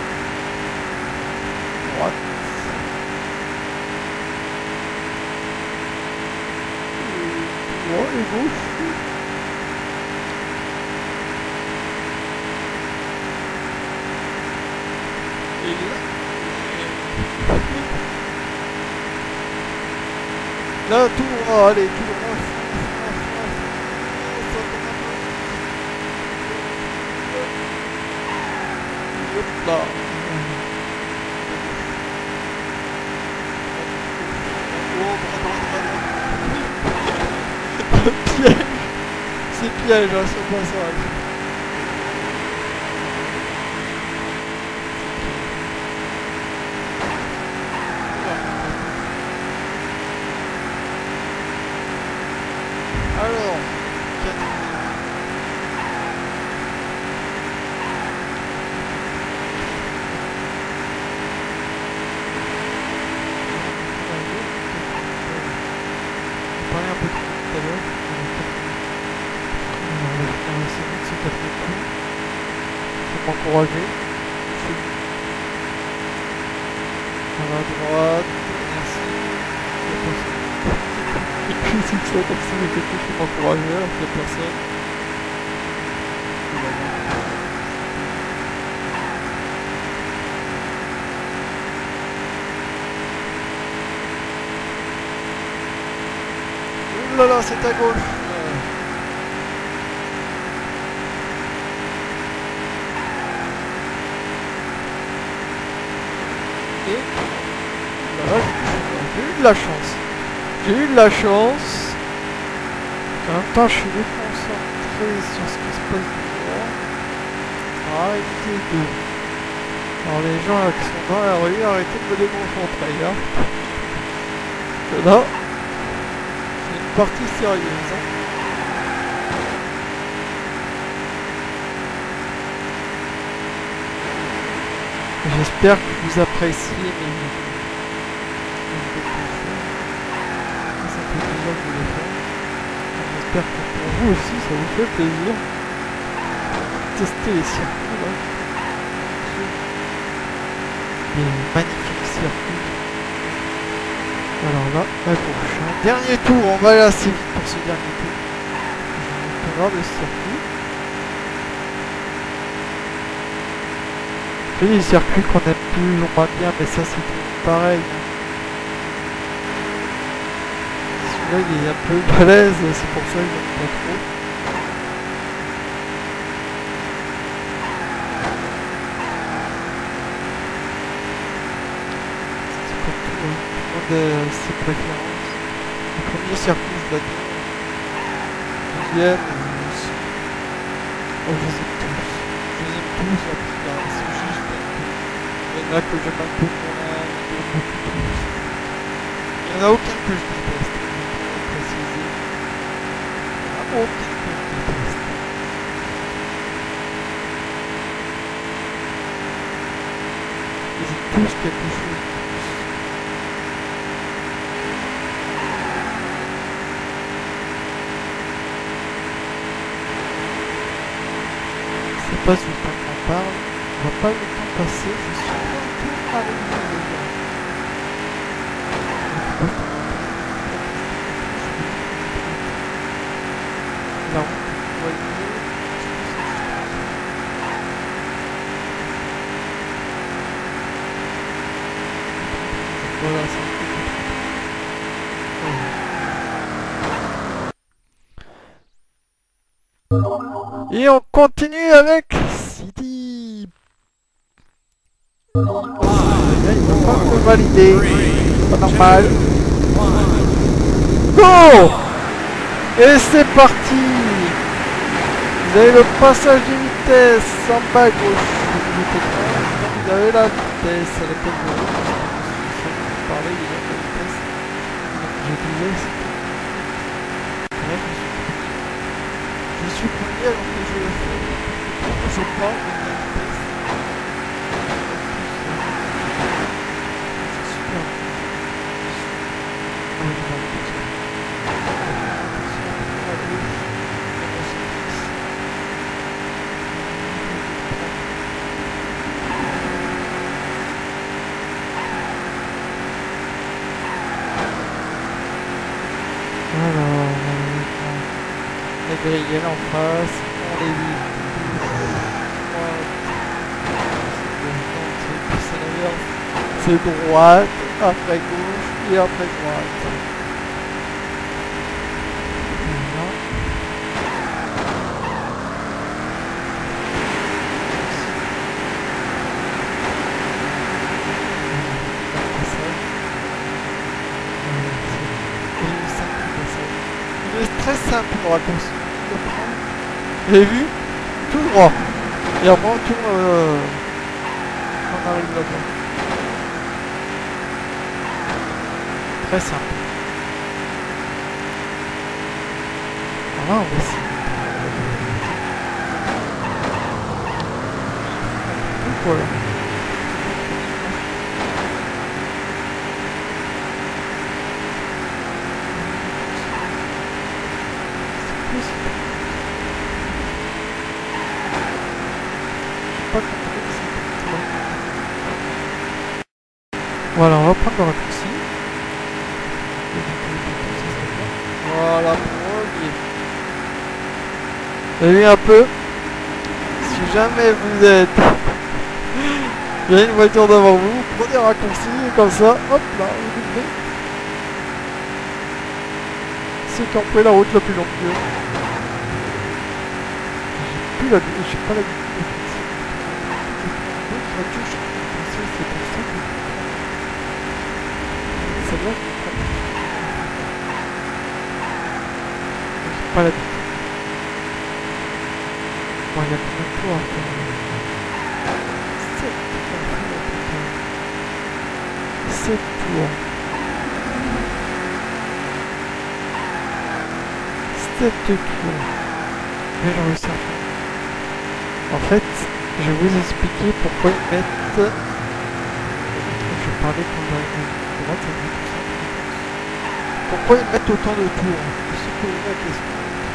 Droite. Droite et gauche. Et là. Là, tout droit, allez, tout droit. Hop là. Piège. C'est piège à ce passage. Alors, on parlait un peu trop tout à l'heure. On va essayer de se taper le coup. Faut m'encourager. On va à droite. Merci. Je suis que ça comme si il y a quelqu'un qui m'encourageait alors qu'il n'y a personne. Oh là là, c'est à gauche. Et là, j'ai eu de la chance. J'ai eu de la chance. En même temps, je suis déconcentré sur ce qui se passe dehors. Arrêtez de... Alors les gens là, qui sont dans la rue, arrêtez de me déconcentrer. Hein. Parce que là, c'est une partie sérieuse. Hein. J'espère que vous appréciez mes vidéos. Ça fait plaisir de vous les faire. J'espère que pour vous aussi ça vous fait plaisir. Tester les circuits là. Des magnifiques circuits. Alors là, à gauche. Hein. Dernier tour, on va aller assez vite pour ce dernier tour. Je vais voir le circuit. C'est des circuits qu'on aime plus ou moins bien, mais ça c'est tout pareil. Celui-là il est un peu balèze, c'est pour ça que j'aime pas trop. C'est comme tout, hein. Tout le monde a ses préférences. Le premier circuit je l'adore. Le deuxième, euh, oh, je les aime tous. Je les aime tous, là, c'est juste. Il y en a que j'aime un peu moins, beaucoup plus. Il n'y en a aucun que je déteste, je vais préciser. Il n'y en a aucun que je déteste. Ils ont tous quelque chose de plus. Je sais pas si le temps qu'on parle, on va pas le temps passer, je suis un peu avec vous les gars. Là, on voit mieux. Voilà, c'est un peu et on continue avec City. Il va pas me valider. Pas normal. Go! Et c'est parti! Vous avez le passage de vitesse en bas à gauche. Vous avez la vitesse à laquelle vous avez parlé, il y a la vitesse. Je disais, c'était... Je suis premier alors que je le fais. Je prends la vitesse. C'est super. Ah, je vais griller en face, on les vide. C'est droite, après gauche et après droite. Voilà. Il est très simple pour raccourcir. Vous avez vu? Tout droit. Et après on tourne, euh, on arrive là-bas. Très simple. Voilà, on va essayer. Voilà. Voilà, on va prendre le raccourci. Voilà, premier. Vous avez vu un peu? Si jamais vous êtes... Il y a une voiture devant vous, prenez un raccourci et comme ça, hop là, vous doublez. ceux qui ont pris la route la plus longue. J'ai plus la... J'ai pas l'habitude de faire ça. D'autres voitures, je suis pensé, c'est pour ça que... Ça doit être... J'ai pas l'habitude. Bon, il y a combien de tours à faire? sept tours à faire, putain. sept tours. sept tours. Mais j'en veux ça. En fait, je vais vous expliquer pourquoi ils mettent... Je vais parler quand j'arrive à droite, ça va être tout ça. Pourquoi ils mettent autant de tours? Je sais pas la question.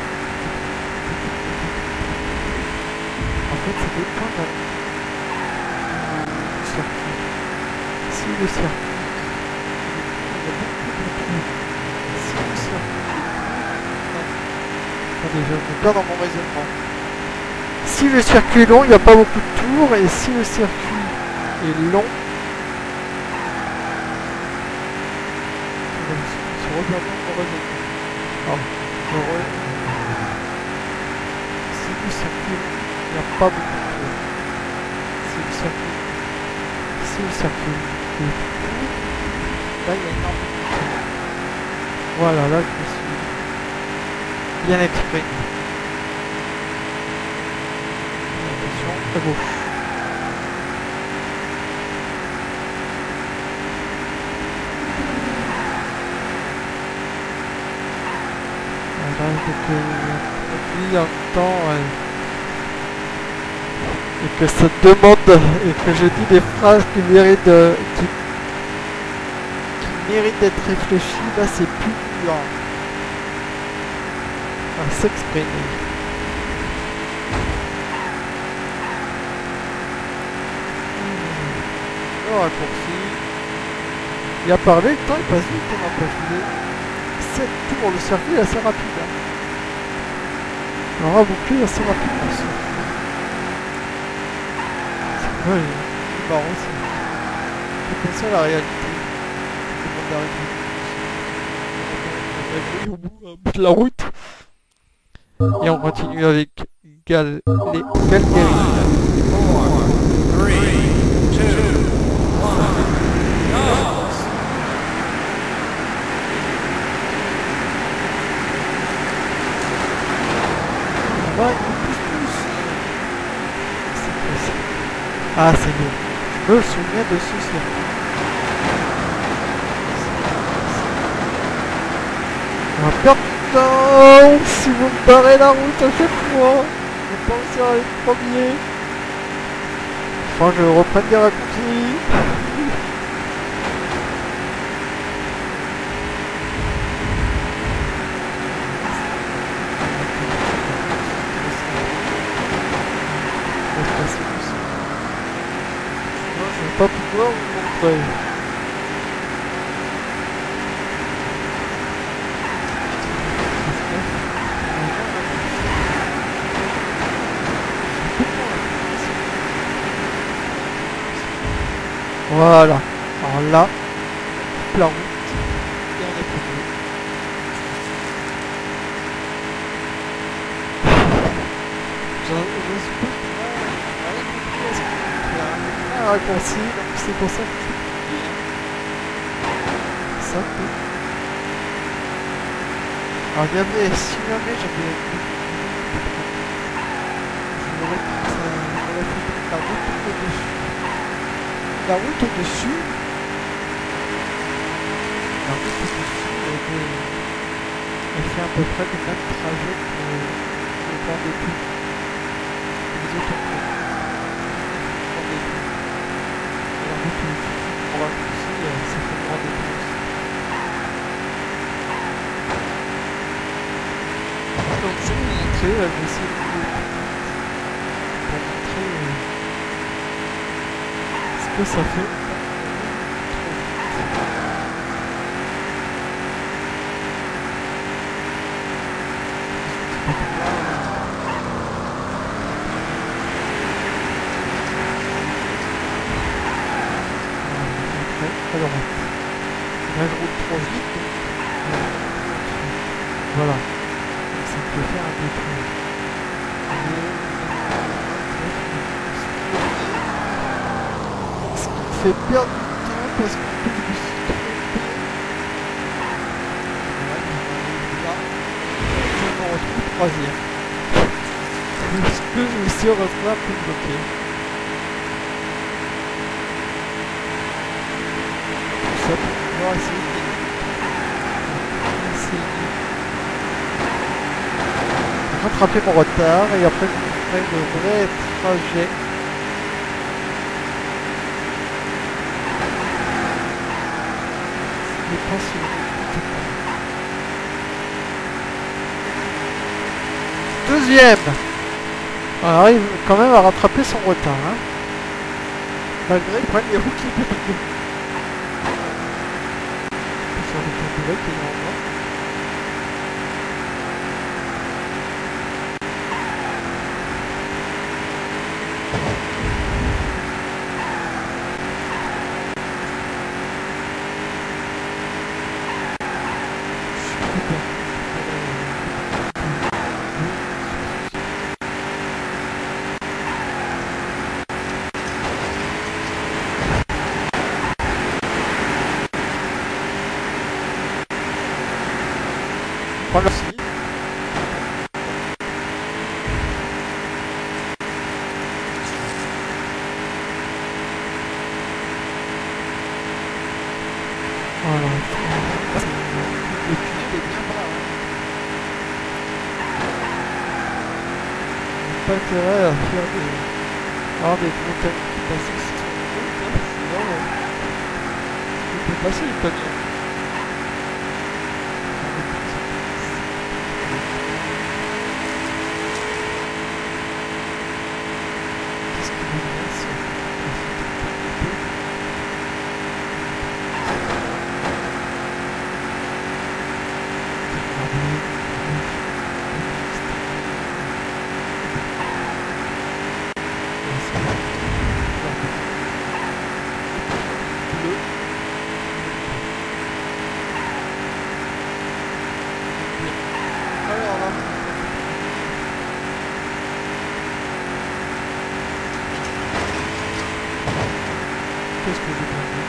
En fait, ça dépend de du circuit. Si le circuit... Il y a beaucoup de tours. Si le circuit... Attendez, je me perds dans mon raisonnement. Si le circuit est long, il n'y a pas beaucoup de tours, et si le circuit est long, je regarde mon raisonnement. Alors, je re... Si le circuit est long, il n'y a pas beaucoup de tours. Si le circuit, si le circuit est court, là il y a énormément de tours. Voilà, là je me suis bien exprimé. À gauche. Voilà, donc euh, en même temps euh, et que ça demande et que je dis des phrases qui méritent de, qui, qui méritent d'être réfléchies, là c'est plus dur à s'exprimer. Raccourci. Il a parlé, le temps il passe vite, on n'a pas filé. sept tours, le circuit est assez rapide. Hein. On aura bouclé assez rapidement ça. C'est ouais, c'est marrant ça. C'est comme ça la réalité. On au bout, au bout de la route. Et on continue avec Gal... les Galguerilles. Ah, c'est bon. Je me souviens de ce circuit. On va perdre du temps si vous me barrez la route à chaque fois. Je pense à aller premier. Enfin, je reprenne des raccourcis. Pas pouvoir vous montrer. Voilà. Alors là, la route et on est premier. Je suppose un raccourci, donc c'est pour ça que je suis ça peut. Alors il y avait, si jamais j'avais je m'aurais fait la route au-dessus. La route au-dessus la route au-dessus elle, elle fait à peu près le même trajet que le banc des poules. Les autoroutes. On va pousser, ça fait le grand dépôt. Donc je vais vous montrer, je vais essayer de vous pour montrer euh, ce que ça fait. Alors, là je roule trop vite. Voilà. Donc ça me fait faire un détour. Ce qui me fait perdre du temps parce qu'en plus je me suis trompé. Là, je me retrouve troisième. Parce que je me suis heureusement un peu bloqué. Tout ça pour pouvoir essayer de rattraper mon retard et après je ferai le vrai trajet. Je pense que deuxième. On arrive quand même à rattraper son retard, hein. Malgré le premier roue qui est perdu. Sur le tabouret qui est devant moi. Voilà. Voilà. Le tunnel est bien bas. Hein. Pas intérêt à faire des... avoir des montagnes qui passent ici sur le route, hein, sinon euh... je peux passer le camion. Qu'est-ce que j'ai perdu?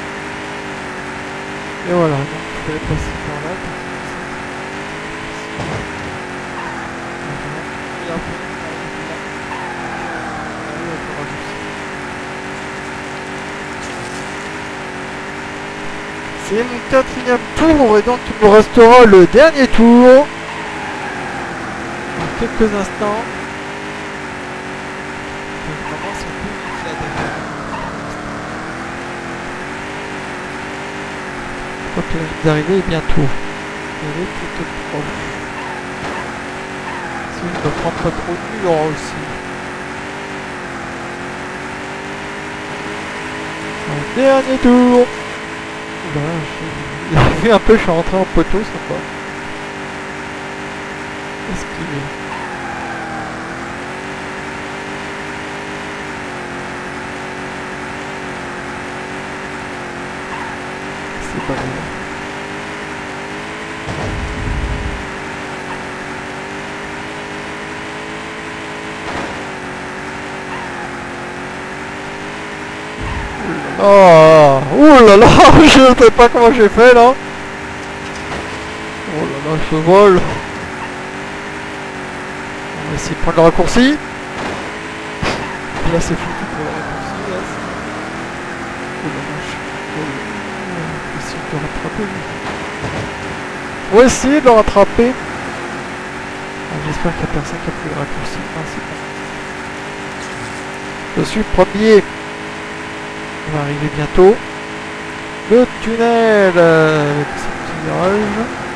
Et voilà, donc il fallait passer par là. Et après, on arrive là. On arrive à faire un c'est mon quatrième tour et donc il me restera le dernier tour. Dans quelques instants. Vraiment, c'est un peu vite là derrière. Je crois que la ligne d'arrivée est bientôt. Elle est plutôt proche. Si je ne me prends pas trop de mur aussi. Un dernier tour. Là, j'ai vu un peu, je suis rentré en poteau, sympa. Esquiver. C'est pas mal. Oh, oh là là, je sais pas comment j'ai fait là. Oh là là, je vole. On va essayer de prendre le raccourci. Là c'est foutu pour le raccourci. Là. Oh la vache. Oh là. On va essayer de le rattraper. On va essayer de le rattraper. Ah, j'espère qu'il n'y a personne qui a pris le raccourci. Non, c'est bon. Je suis premier. On va arriver bientôt. Le tunnel euh, avec ce petit virage.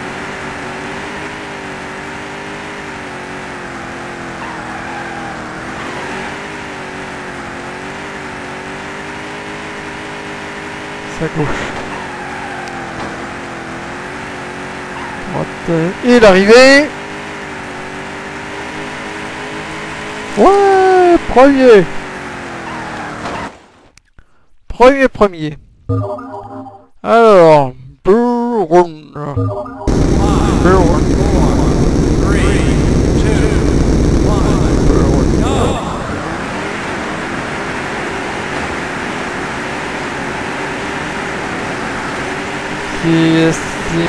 C'est à gauche. Droite. Et l'arrivée. Ouais, premier. Premier, premier. Alors, Burn. Burn. C'est assez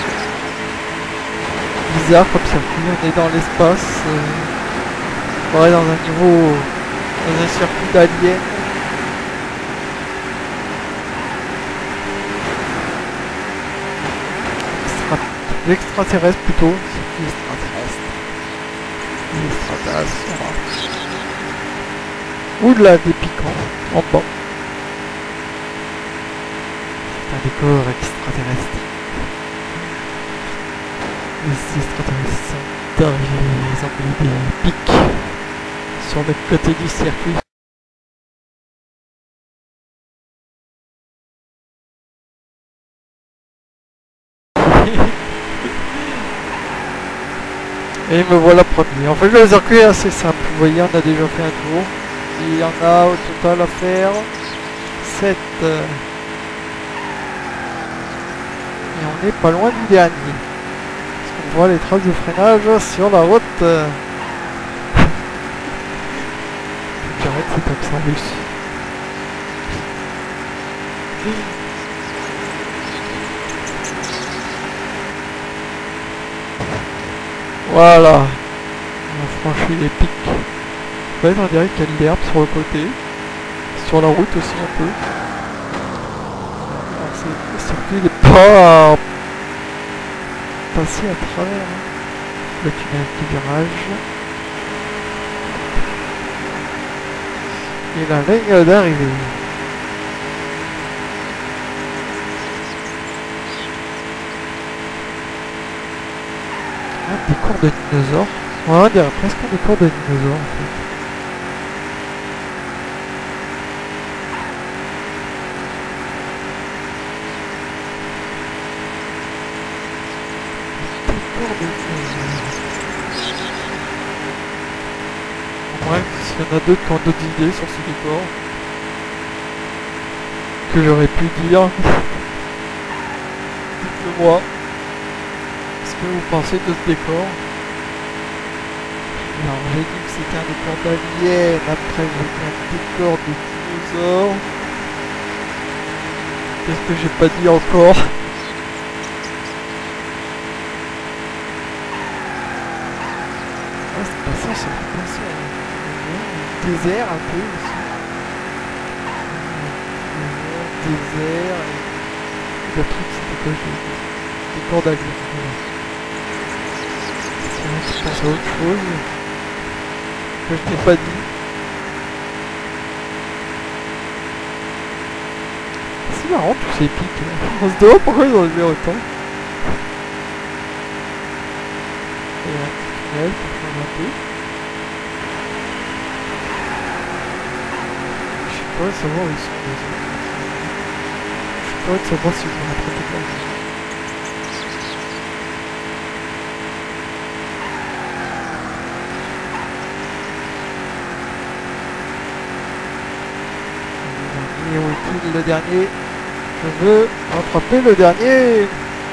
bizarre comme circuit, on est dans l'espace, euh, ouais, dans un niveau, dans un circuit d'alien. L'extraterrestre plutôt, circuit extraterrestre. L'extraterrestre. Ou de la des piquants en bas. C'est un décor extraterrestre. Les extraterrestres sont arrivés, ils ont mis des pics sur le côté du circuit. Et me voilà premier. En fait, le circuit est assez simple. Vous voyez, on a déjà fait un tour. Il y en a au total à faire sept. Et on est pas loin du dernier. Parce qu'on voit les traces de freinage sur la route. J'arrête, c'est comme ça, russe. Voilà, on a franchi les pics. En fait, on dirait qu'il y a de l'herbe sur le côté, sur la route aussi un peu. Alors, le circuit n'est pas passé à travers le tunnel du virage. Et la ligne d'arrivée. Des cours de dinosaures. Ouais, on dirait presque des cours de dinosaures en fait. Des cours de dinosaures. Bref, s'il y en a d'autres qui ont d'autres idées sur ce décor que j'aurais pu dire, dites-le moi. Que vous pensez de ce décor? Alors j'ai dit que c'était un décor d'alien, après j'ai dit un décor de dinosaures. Qu'est-ce que j'ai pas dit encore? Ah, c'est pas ça, ça fait penser à un désert un peu aussi. Un désert et le truc c'était quoi? J'ai dit décor d'alien. Je pense à autre chose que je n'ai pas dit. C'est marrant tous ces pics là. On se demande pourquoi ils ont levé autant. Il y a un petit tunnel pour faire un peu. Je suis pas de savoir où ils sont les autres. Je suis pas de savoir si ils ont rattrapé pas. Le dernier, je veux rattraper le dernier.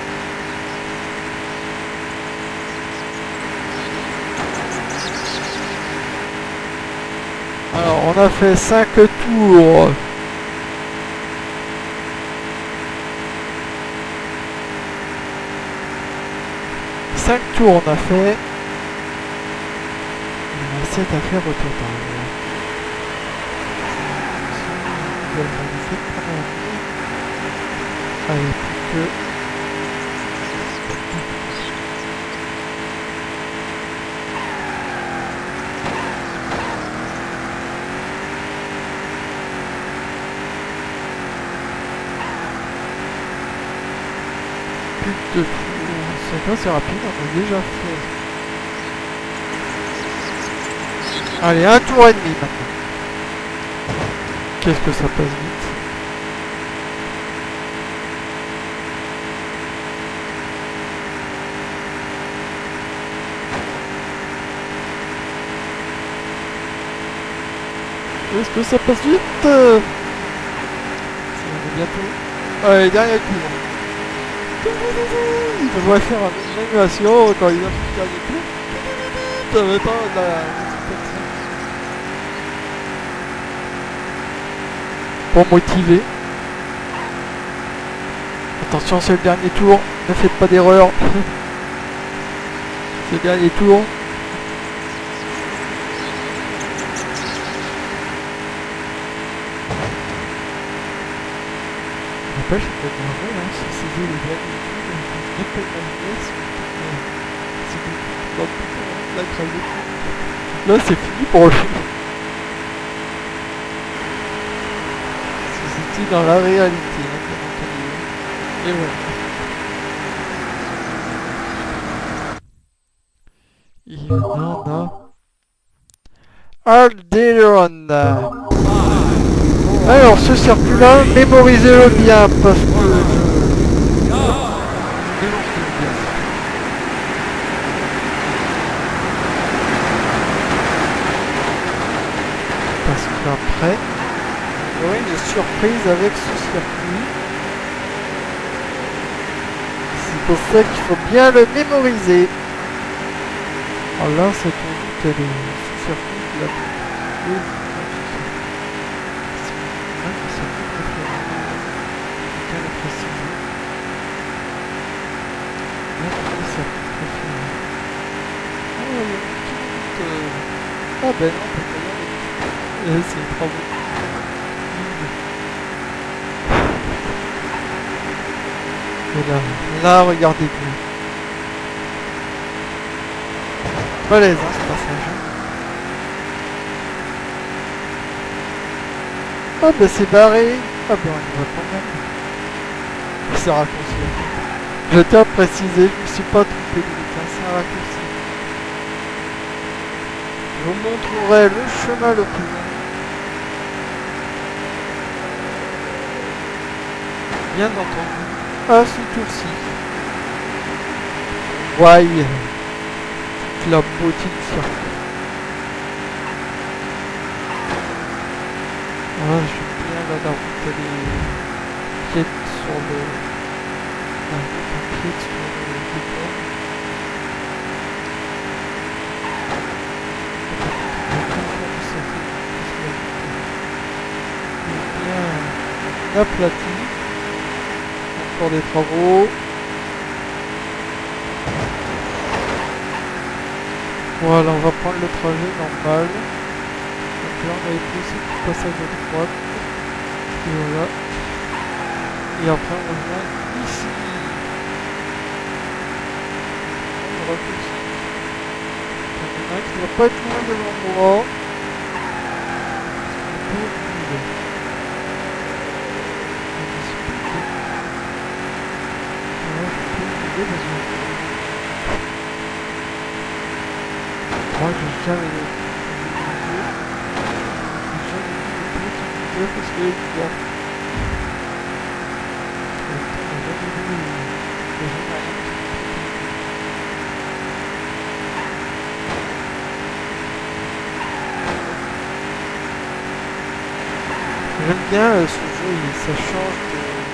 Alors on a fait cinq tours. cinq tours on a fait. Il y en a sept à faire au total. Allez, plus que... Plus de tours. C'est assez rapide, on a déjà fait. Allez, un tour et demi maintenant. Qu'est-ce que ça passe vite. Est-ce que ça passe vite? Ça va bientôt. Allez, dernier tour. Il devrait faire une animation quand il a fait le dernier tour. Ça va être de la... Pour motiver. Attention, c'est le dernier tour, ne faites pas d'erreur. C'est le dernier tour. N'empêche, c'est peut-être vrai, hein, si c'est le dernier tour, je ne peux pas imaginer si c'est beaucoup de la crème. Là, c'est fini pour lui. Si c'était dans la réalité, hein, bien entendu. Et voilà. Il y en a. Alderon. Alors, ce circuit-là, mémorisez-le bien, parce que... Parce qu'après, il y aura une surprise avec ce circuit. C'est pour ça qu'il faut bien le mémoriser. Alors là, c'est pour nous que les circuits de la... Ah ben non, on peut pas y aller. C'est trop beau. Et là, là, regardez bien. Balèze, hein, ce passage. Ah ben c'est barré. Ah ben on y va quand même. C'est raccourci. Je tiens à préciser, je me suis pas trompé de route, hein, c'est un raccourci. Je vous montrerai le chemin le plus long. Bien entendu, à ce tour-ci. Voyez toute la beauté du circuit. Ah, j'aime bien là, la route, elle est piète sur le... La route en piète sur le décor. Aplati. Encore des travaux. Voilà, on va prendre le trajet normal. Donc là, on avait pris ce petit passage à droite. Et voilà. Et après, on rejoint ici. On recule ici. Il y en a qui ne va pas être loin de l'endroit. Moi, j'ai jamais vu parce que les gars, j'aime bien euh, ce jeu, il, ça change de...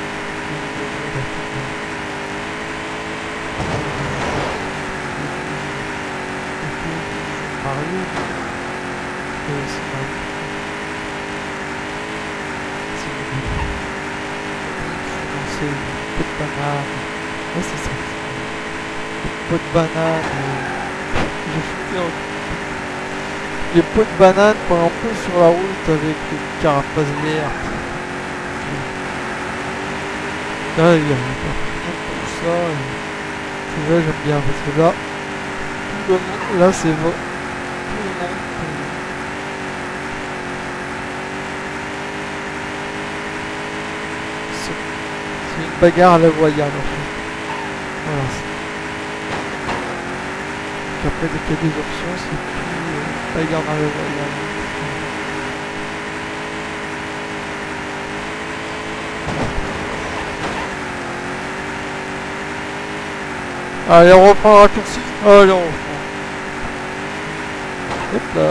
Mario, et c'est pas... C'est une... C'est une peau de banane. Ouais, c'est ça. Une peau de banane. J'ai foutu en... Les pots de banane pendant peu sur la route avec les carapaces vertes. Là, il y a rien pour ça. Et... C'est vrai, j'aime bien parce que là, tout le monde, là c'est vrai. C'est une bagarre à la voyale en fait. Voilà. Donc après dès qu'il y a des options, c'est plus euh, bagarre à la voyale. Allez, on reprend le raccourci. Allez, on reprend. Hop là.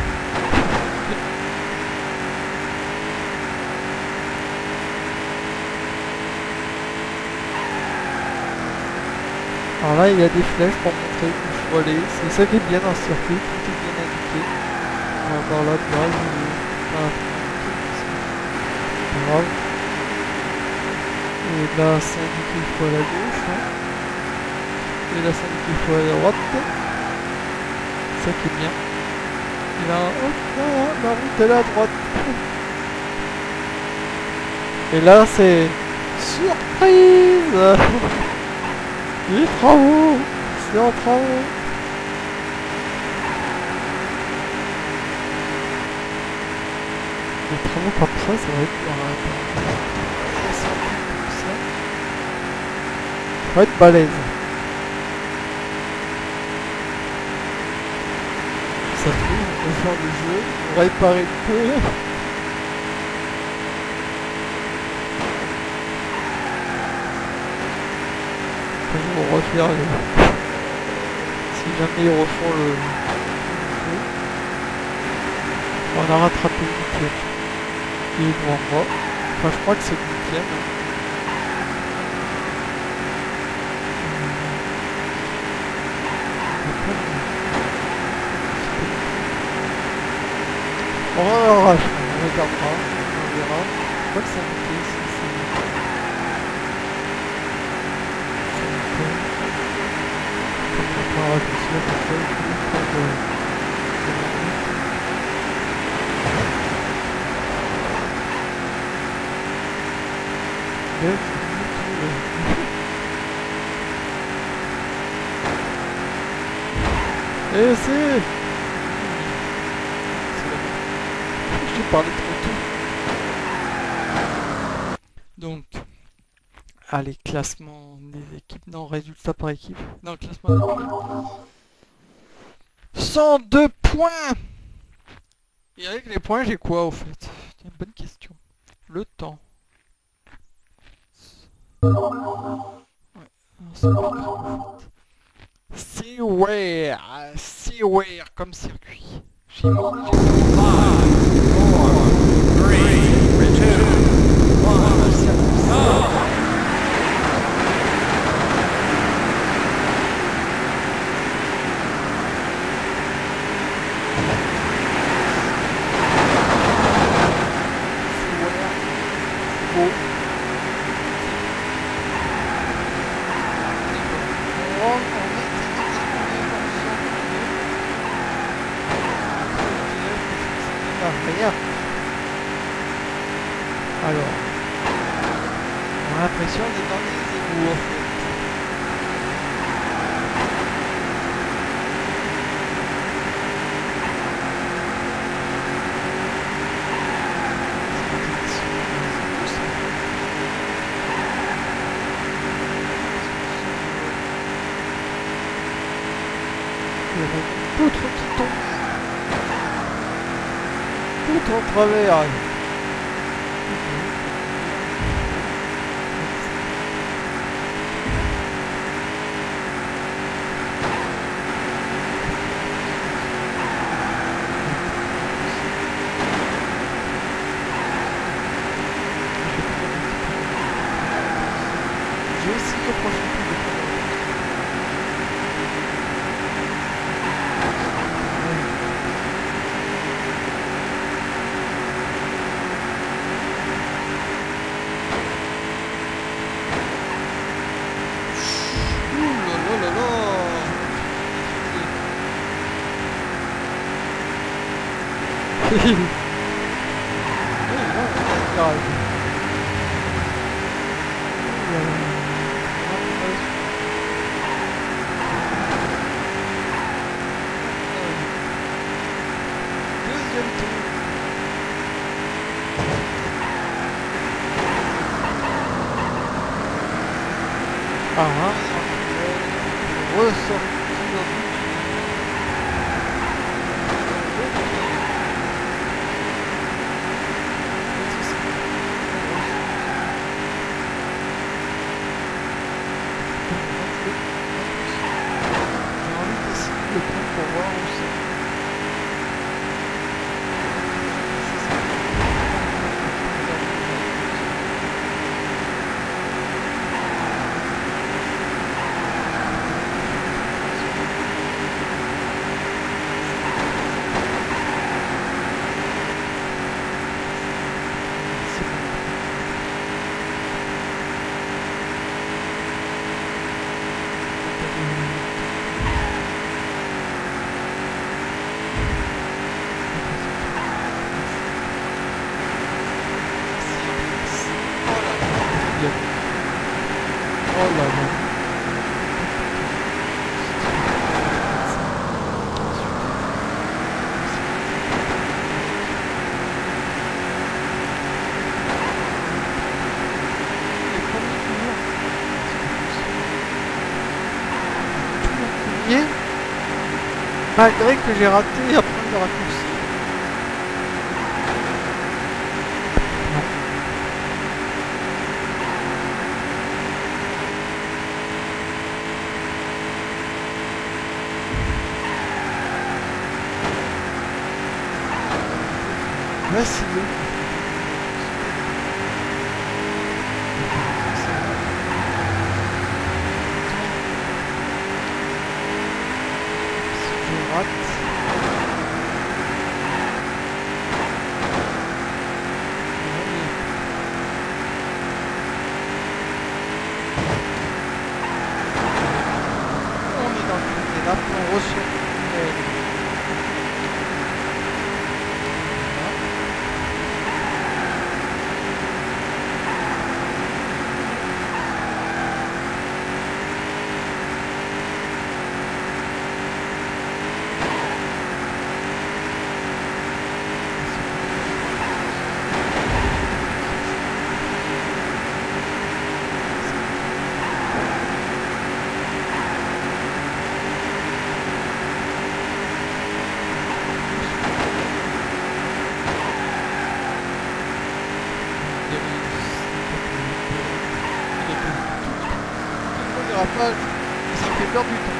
Alors là, il y a des flèches pour montrer où il faut aller. C'est ça qui est bien dans ce circuit, tout est bien indiqué. On va voir là, de base, il est pas indiqué. C'est pas grave. Et Et là, ça indique qu'il faut à la gauche. Hein. Et là, ça indique qu'il faut à la droite. Ça qui est bien. Et là, hop, là, la route elle est à droite. Et là, c'est surprise. Les travaux, c'est en travaux. Les travaux comme ça, ça va être ça. Ça va être balèze. Ça se trouve, on peut faire le jeu, on va réparer le pont. Ils vont refaire le... Si jamais ils refont le... On a rattrapé le huitième. Il est devant moi. Enfin, je crois que c'est le huitième. On regardera, on regardera, on verra. Je crois que c'est indiqué ici. On va réfléchir à peu près pour de... Et c'est... J'ai parlé trop tôt. Donc... Allez, classement des équipes. Non, résultat par équipe. Non, classement des équipes. cent deux points. Et avec les points, j'ai quoi au fait? C'est une bonne question. Le temps. Ouais. Seaware. Seaware comme circuit. J'ai mis... Rien. Alors, on a l'impression d'être dans les égouts en fait. Il y a une poutre qui tombe. Poutre en travers. J'ai aussi le prochain coup de oui, deuxième tour. Ah, hein. Ressorti dans le le point pour voir où c'est. Oh là là. Malgré que j'ai raté à prendre le raccourci. Merci. Ça me fait perdre du temps.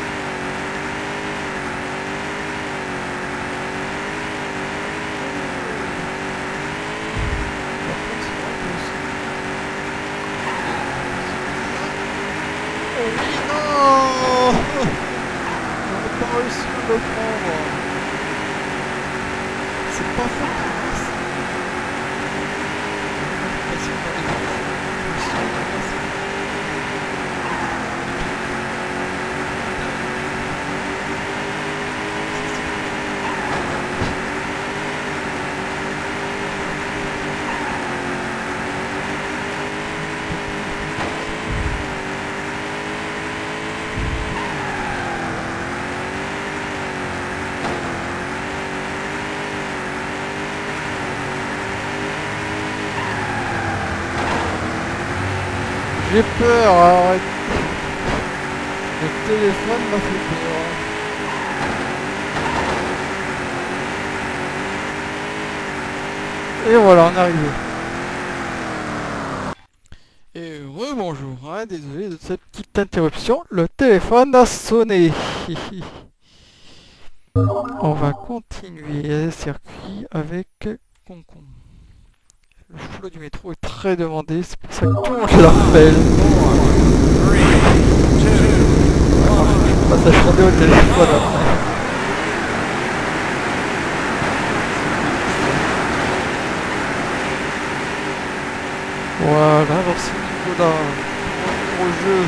Oh oui, non. On n'a pas réussi à le prendre. C'est pas faux. J'ai peur, arrête. Le téléphone m'a fait peur. Et voilà, on est arrivé. Et rebonjour, hein, désolé de cette petite interruption, le téléphone a sonné. On va continuer le circuit avec Concon. Le flot du métro est très demandé, c'est pour ça que tout le monde l'appelle. On va s'acharner au téléphone après. Voilà, alors c'est au niveau d'un gros jeu.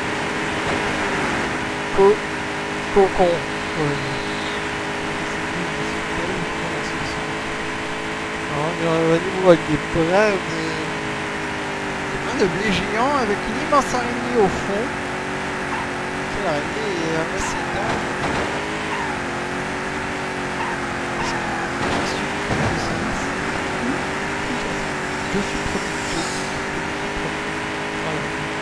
Co... Cocon. Ouais. On va niveau avec des bras de... des bras de blé géant avec une immense araignée au fond. Quelle araignée est assez dingue. Je suis producteur. Voilà.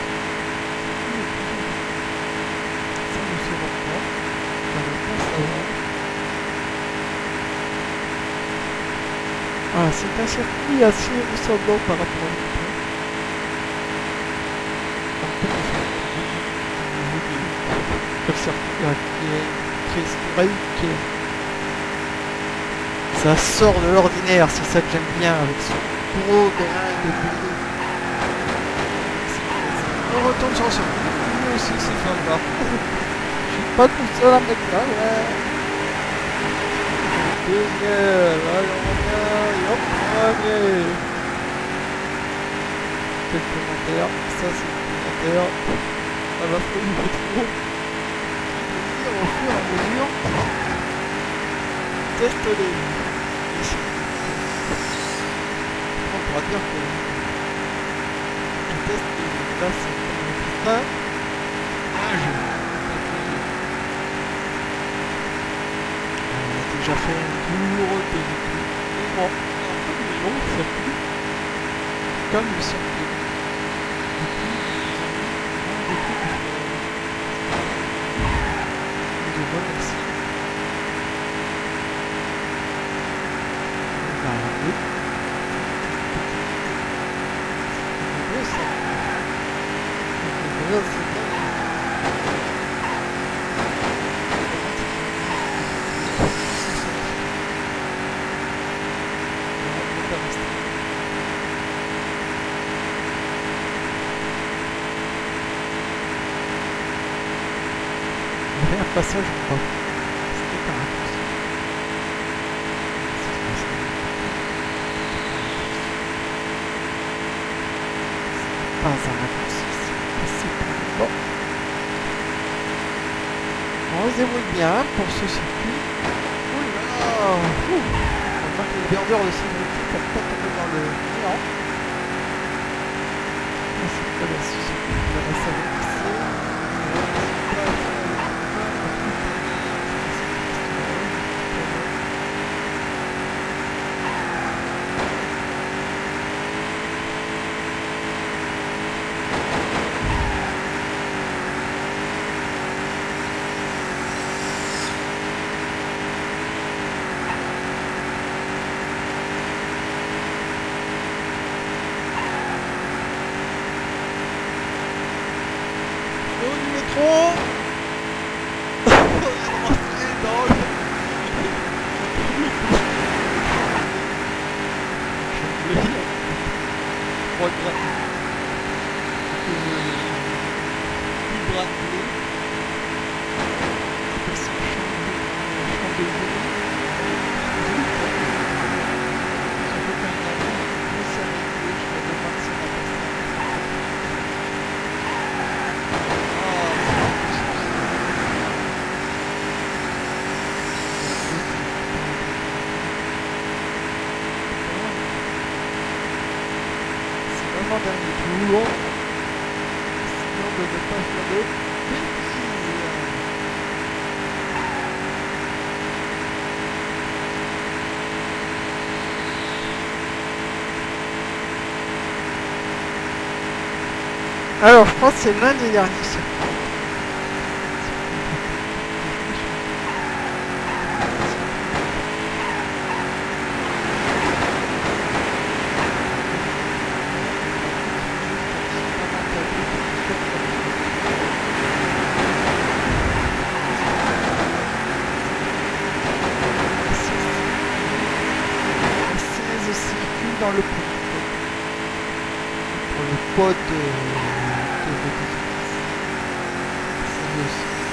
Ça ne se voit pas. Ça ne pas savoir. Ah, c'est un circuit assez ressemblant par rapport à l'autre. Le circuit qui est très historique. Ça sort de l'ordinaire, c'est ça que j'aime bien avec ce gros grain de blé. On retourne sur le circuit. Moi aussi, c'est sympa. Je suis pas tout seul à mettre là, ouais. Génial, allez on revient, hop, allez. Quel commentaire, ça c'est le commentaire à la folie du métro. Au fur et à mesure, teste-les. On pourra dire que je teste les classes comme je teste train. Ah, je... On a déjà fait un tour, deux tours. Mais bon, un peu plus long le circuit. Comme le circuit. Du coup, ils ont mis des trucs. Ils ont remercié. Bah, oui. C'est beau ça. C'est beau, c'est bien. Il y avait un passage en bas. C'était pas un raccourci. C'est pas un raccourci, c'est pas bon. On se débrouille bien pour ce circuit. Ouh là là. On voit que les bordures de sécurité ne peuvent pas tomber dans le néant. C'est pas la Suzuki qui va la s'avancer. Du métro. Dernier tour, sinon de ne pas faire de bêtises. Alors je pense que c'est l'un des derniers. Dans le pot pour le pot de, de Robotics. C'est le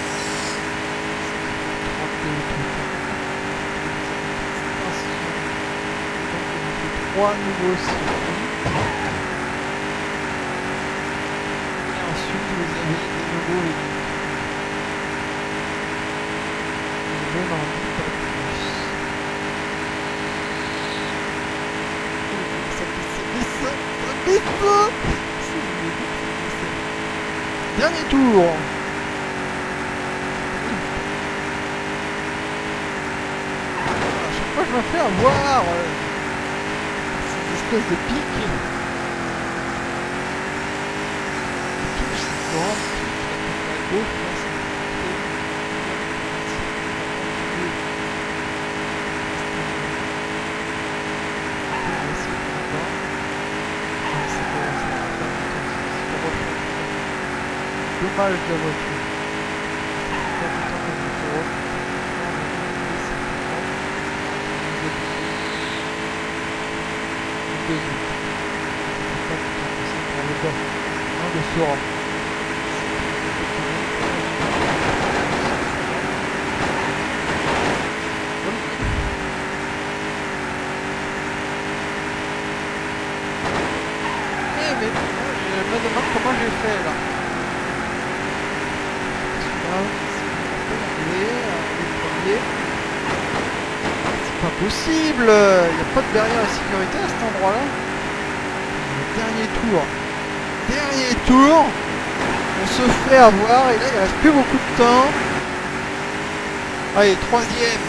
trente-deux donc on a fait trois nouveaux circuits et ensuite vous avez des nouveaux véhicules. Je n'en dis pas plus. Dernier tour. À chaque fois je me fais avoir euh, ces espèces de pics. Touche cette grande pique à gauche là, c'est dommage de la voiture. Pas du temps comme il faut. On le bas. On le saura. Eh mais je me demande comment j'ai fait là. C'est pas possible, il n'y a pas de barrière de sécurité à cet endroit là. Le dernier tour. Dernier tour. On se fait avoir et là il reste plus beaucoup de temps. Allez, troisième.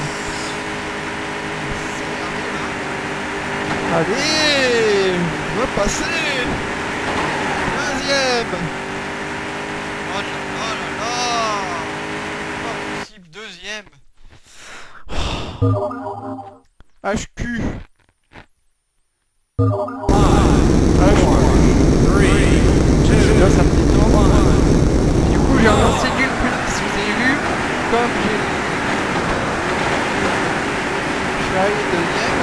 Allez, on va passer. Deuxième. Oh là là là là. Pas possible, deuxième. H Q. Là, ça me détend. Du coup, j'ai relancé nul plus, si vous avez vu, comme j'ai... Je suis arrivé deuxième.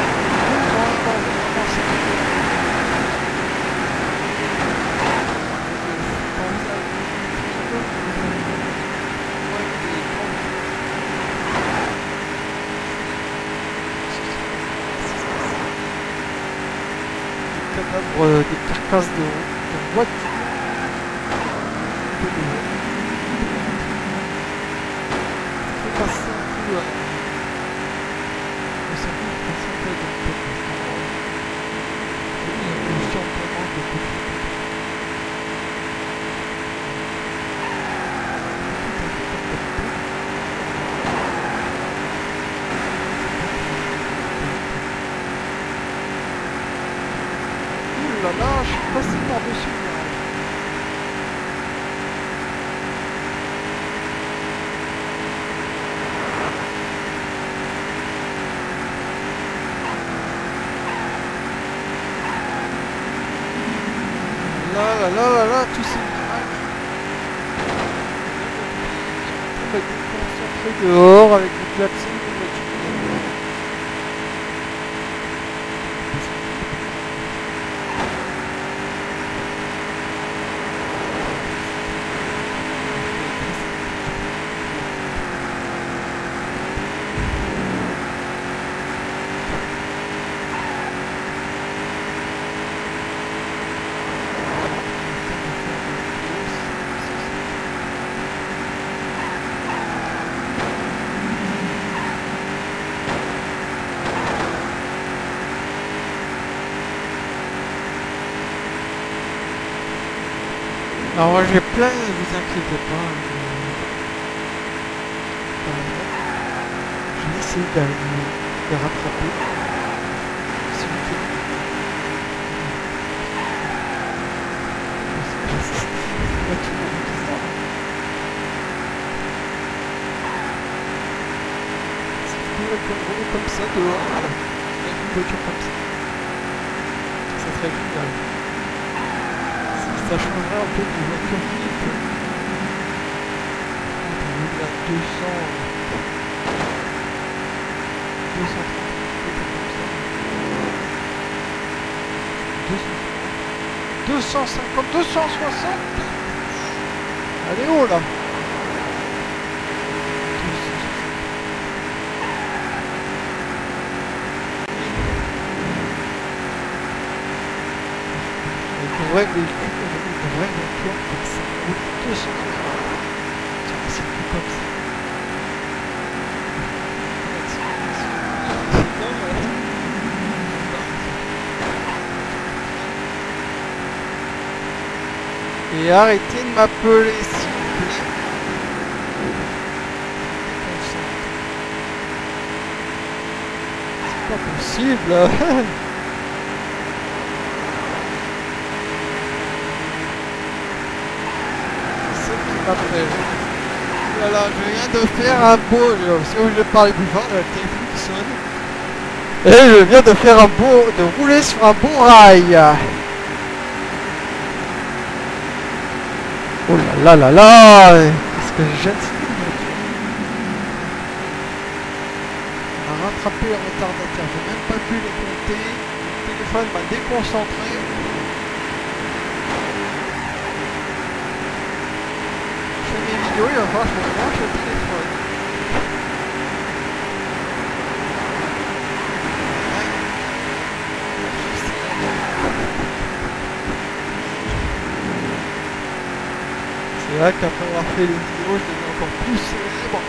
Des cadavres, euh, des carcasses de, de voitures. Passer un peu à... Le service passe un peu de tête. J'ai mis un simplement de côté. Ouh là là, je suis passé par-dessus. Là là là là là, tous ces virages. On va être concentré dehors avec le klaxon de voiture. Alors j'ai plein, ne vous inquiétez pas. Je vais essayer de les rattraper. S'il vous plaît. Si je pouvais rouler comme ça dehors, avec une voiture comme ça, ça serait génial. Ça changerait un peu des voitures qui étaient à deux cents, deux cent trente, comme ça. deux cent cinquante, deux cent soixante. Elle est haut là. Avec de vrais véhicules. De vraies voitures, ça roule deux cent soixante sur un circuit comme ça. Et arrêtez de m'appeler s'il vous plaît. C'est pas possible. Voilà, je viens de faire un beau, si je vais parler plus fort, le téléphone qui sonne. Et je viens de faire un beau, de rouler sur un bon rail. Oh là là là là, qu'est-ce que je jette cette voiture. On a rattrapé le retardataire, j'ai même pas pu les compter. Le téléphone m'a déconcentré. Mes vidéos, il va falloir que je me branche le téléphone. C'est vrai qu'après avoir fait les vidéos, je deviens encore plus célèbre.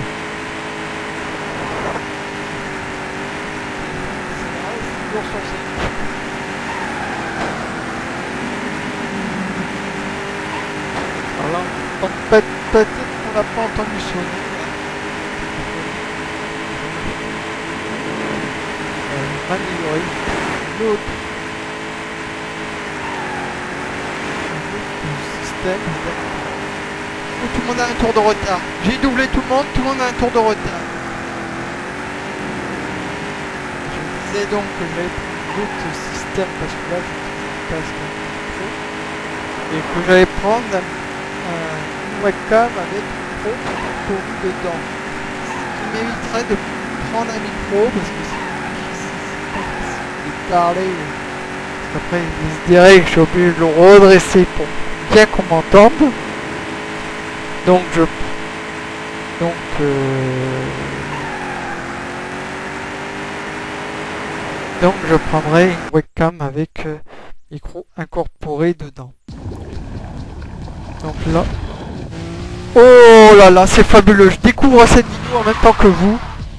C'est toujours censé. Alors là, Donc peut- peut-être qu'on n'a pas entendu sonner. Euh, améliorer l'autre système. Oh, tout le monde a un tour de retard. J'ai doublé tout le monde, tout le monde a un tour de retard. Je disais donc que j'allais prendre l'autre système parce que là je passe et que j'allais prendre un, un webcam avec un micro pourri dedans. Ce qui m'éviterait de prendre un micro parce que c'est pas facile de parler. Parce qu'après il se dirait que je suis obligé de le redresser pour bien qu'on m'entende. Donc je donc euh, donc je prendrai une webcam avec euh, micro incorporé dedans. Donc là, oh là là, c'est fabuleux. Je découvre cette vidéo en même temps que vous.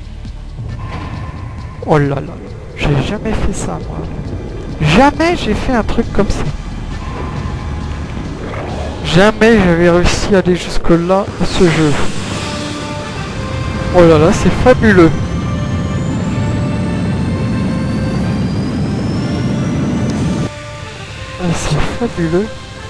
Oh là là, j'ai jamais fait ça moi. Jamais j'ai fait un truc comme ça. Jamais j'avais réussi à aller jusque là à ce jeu. Oh là là, c'est fabuleux. Ah, c'est fabuleux.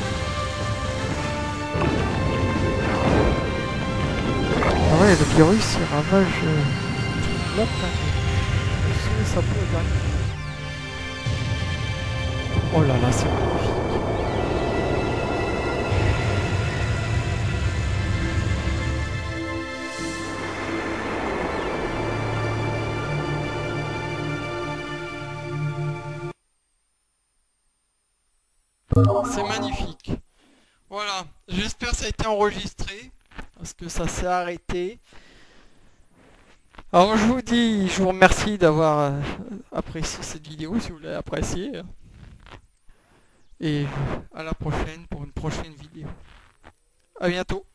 Ah ouais, le virus il ravage euh, la planète. Ça peut gagner. Oh là là, c'est magnifique. C'est magnifique. Voilà, j'espère que ça a été enregistré, parce que ça s'est arrêté. Alors je vous dis, je vous remercie d'avoir euh, apprécié cette vidéo, si vous l'avez appréciée. Et à la prochaine pour une prochaine vidéo. À bientôt.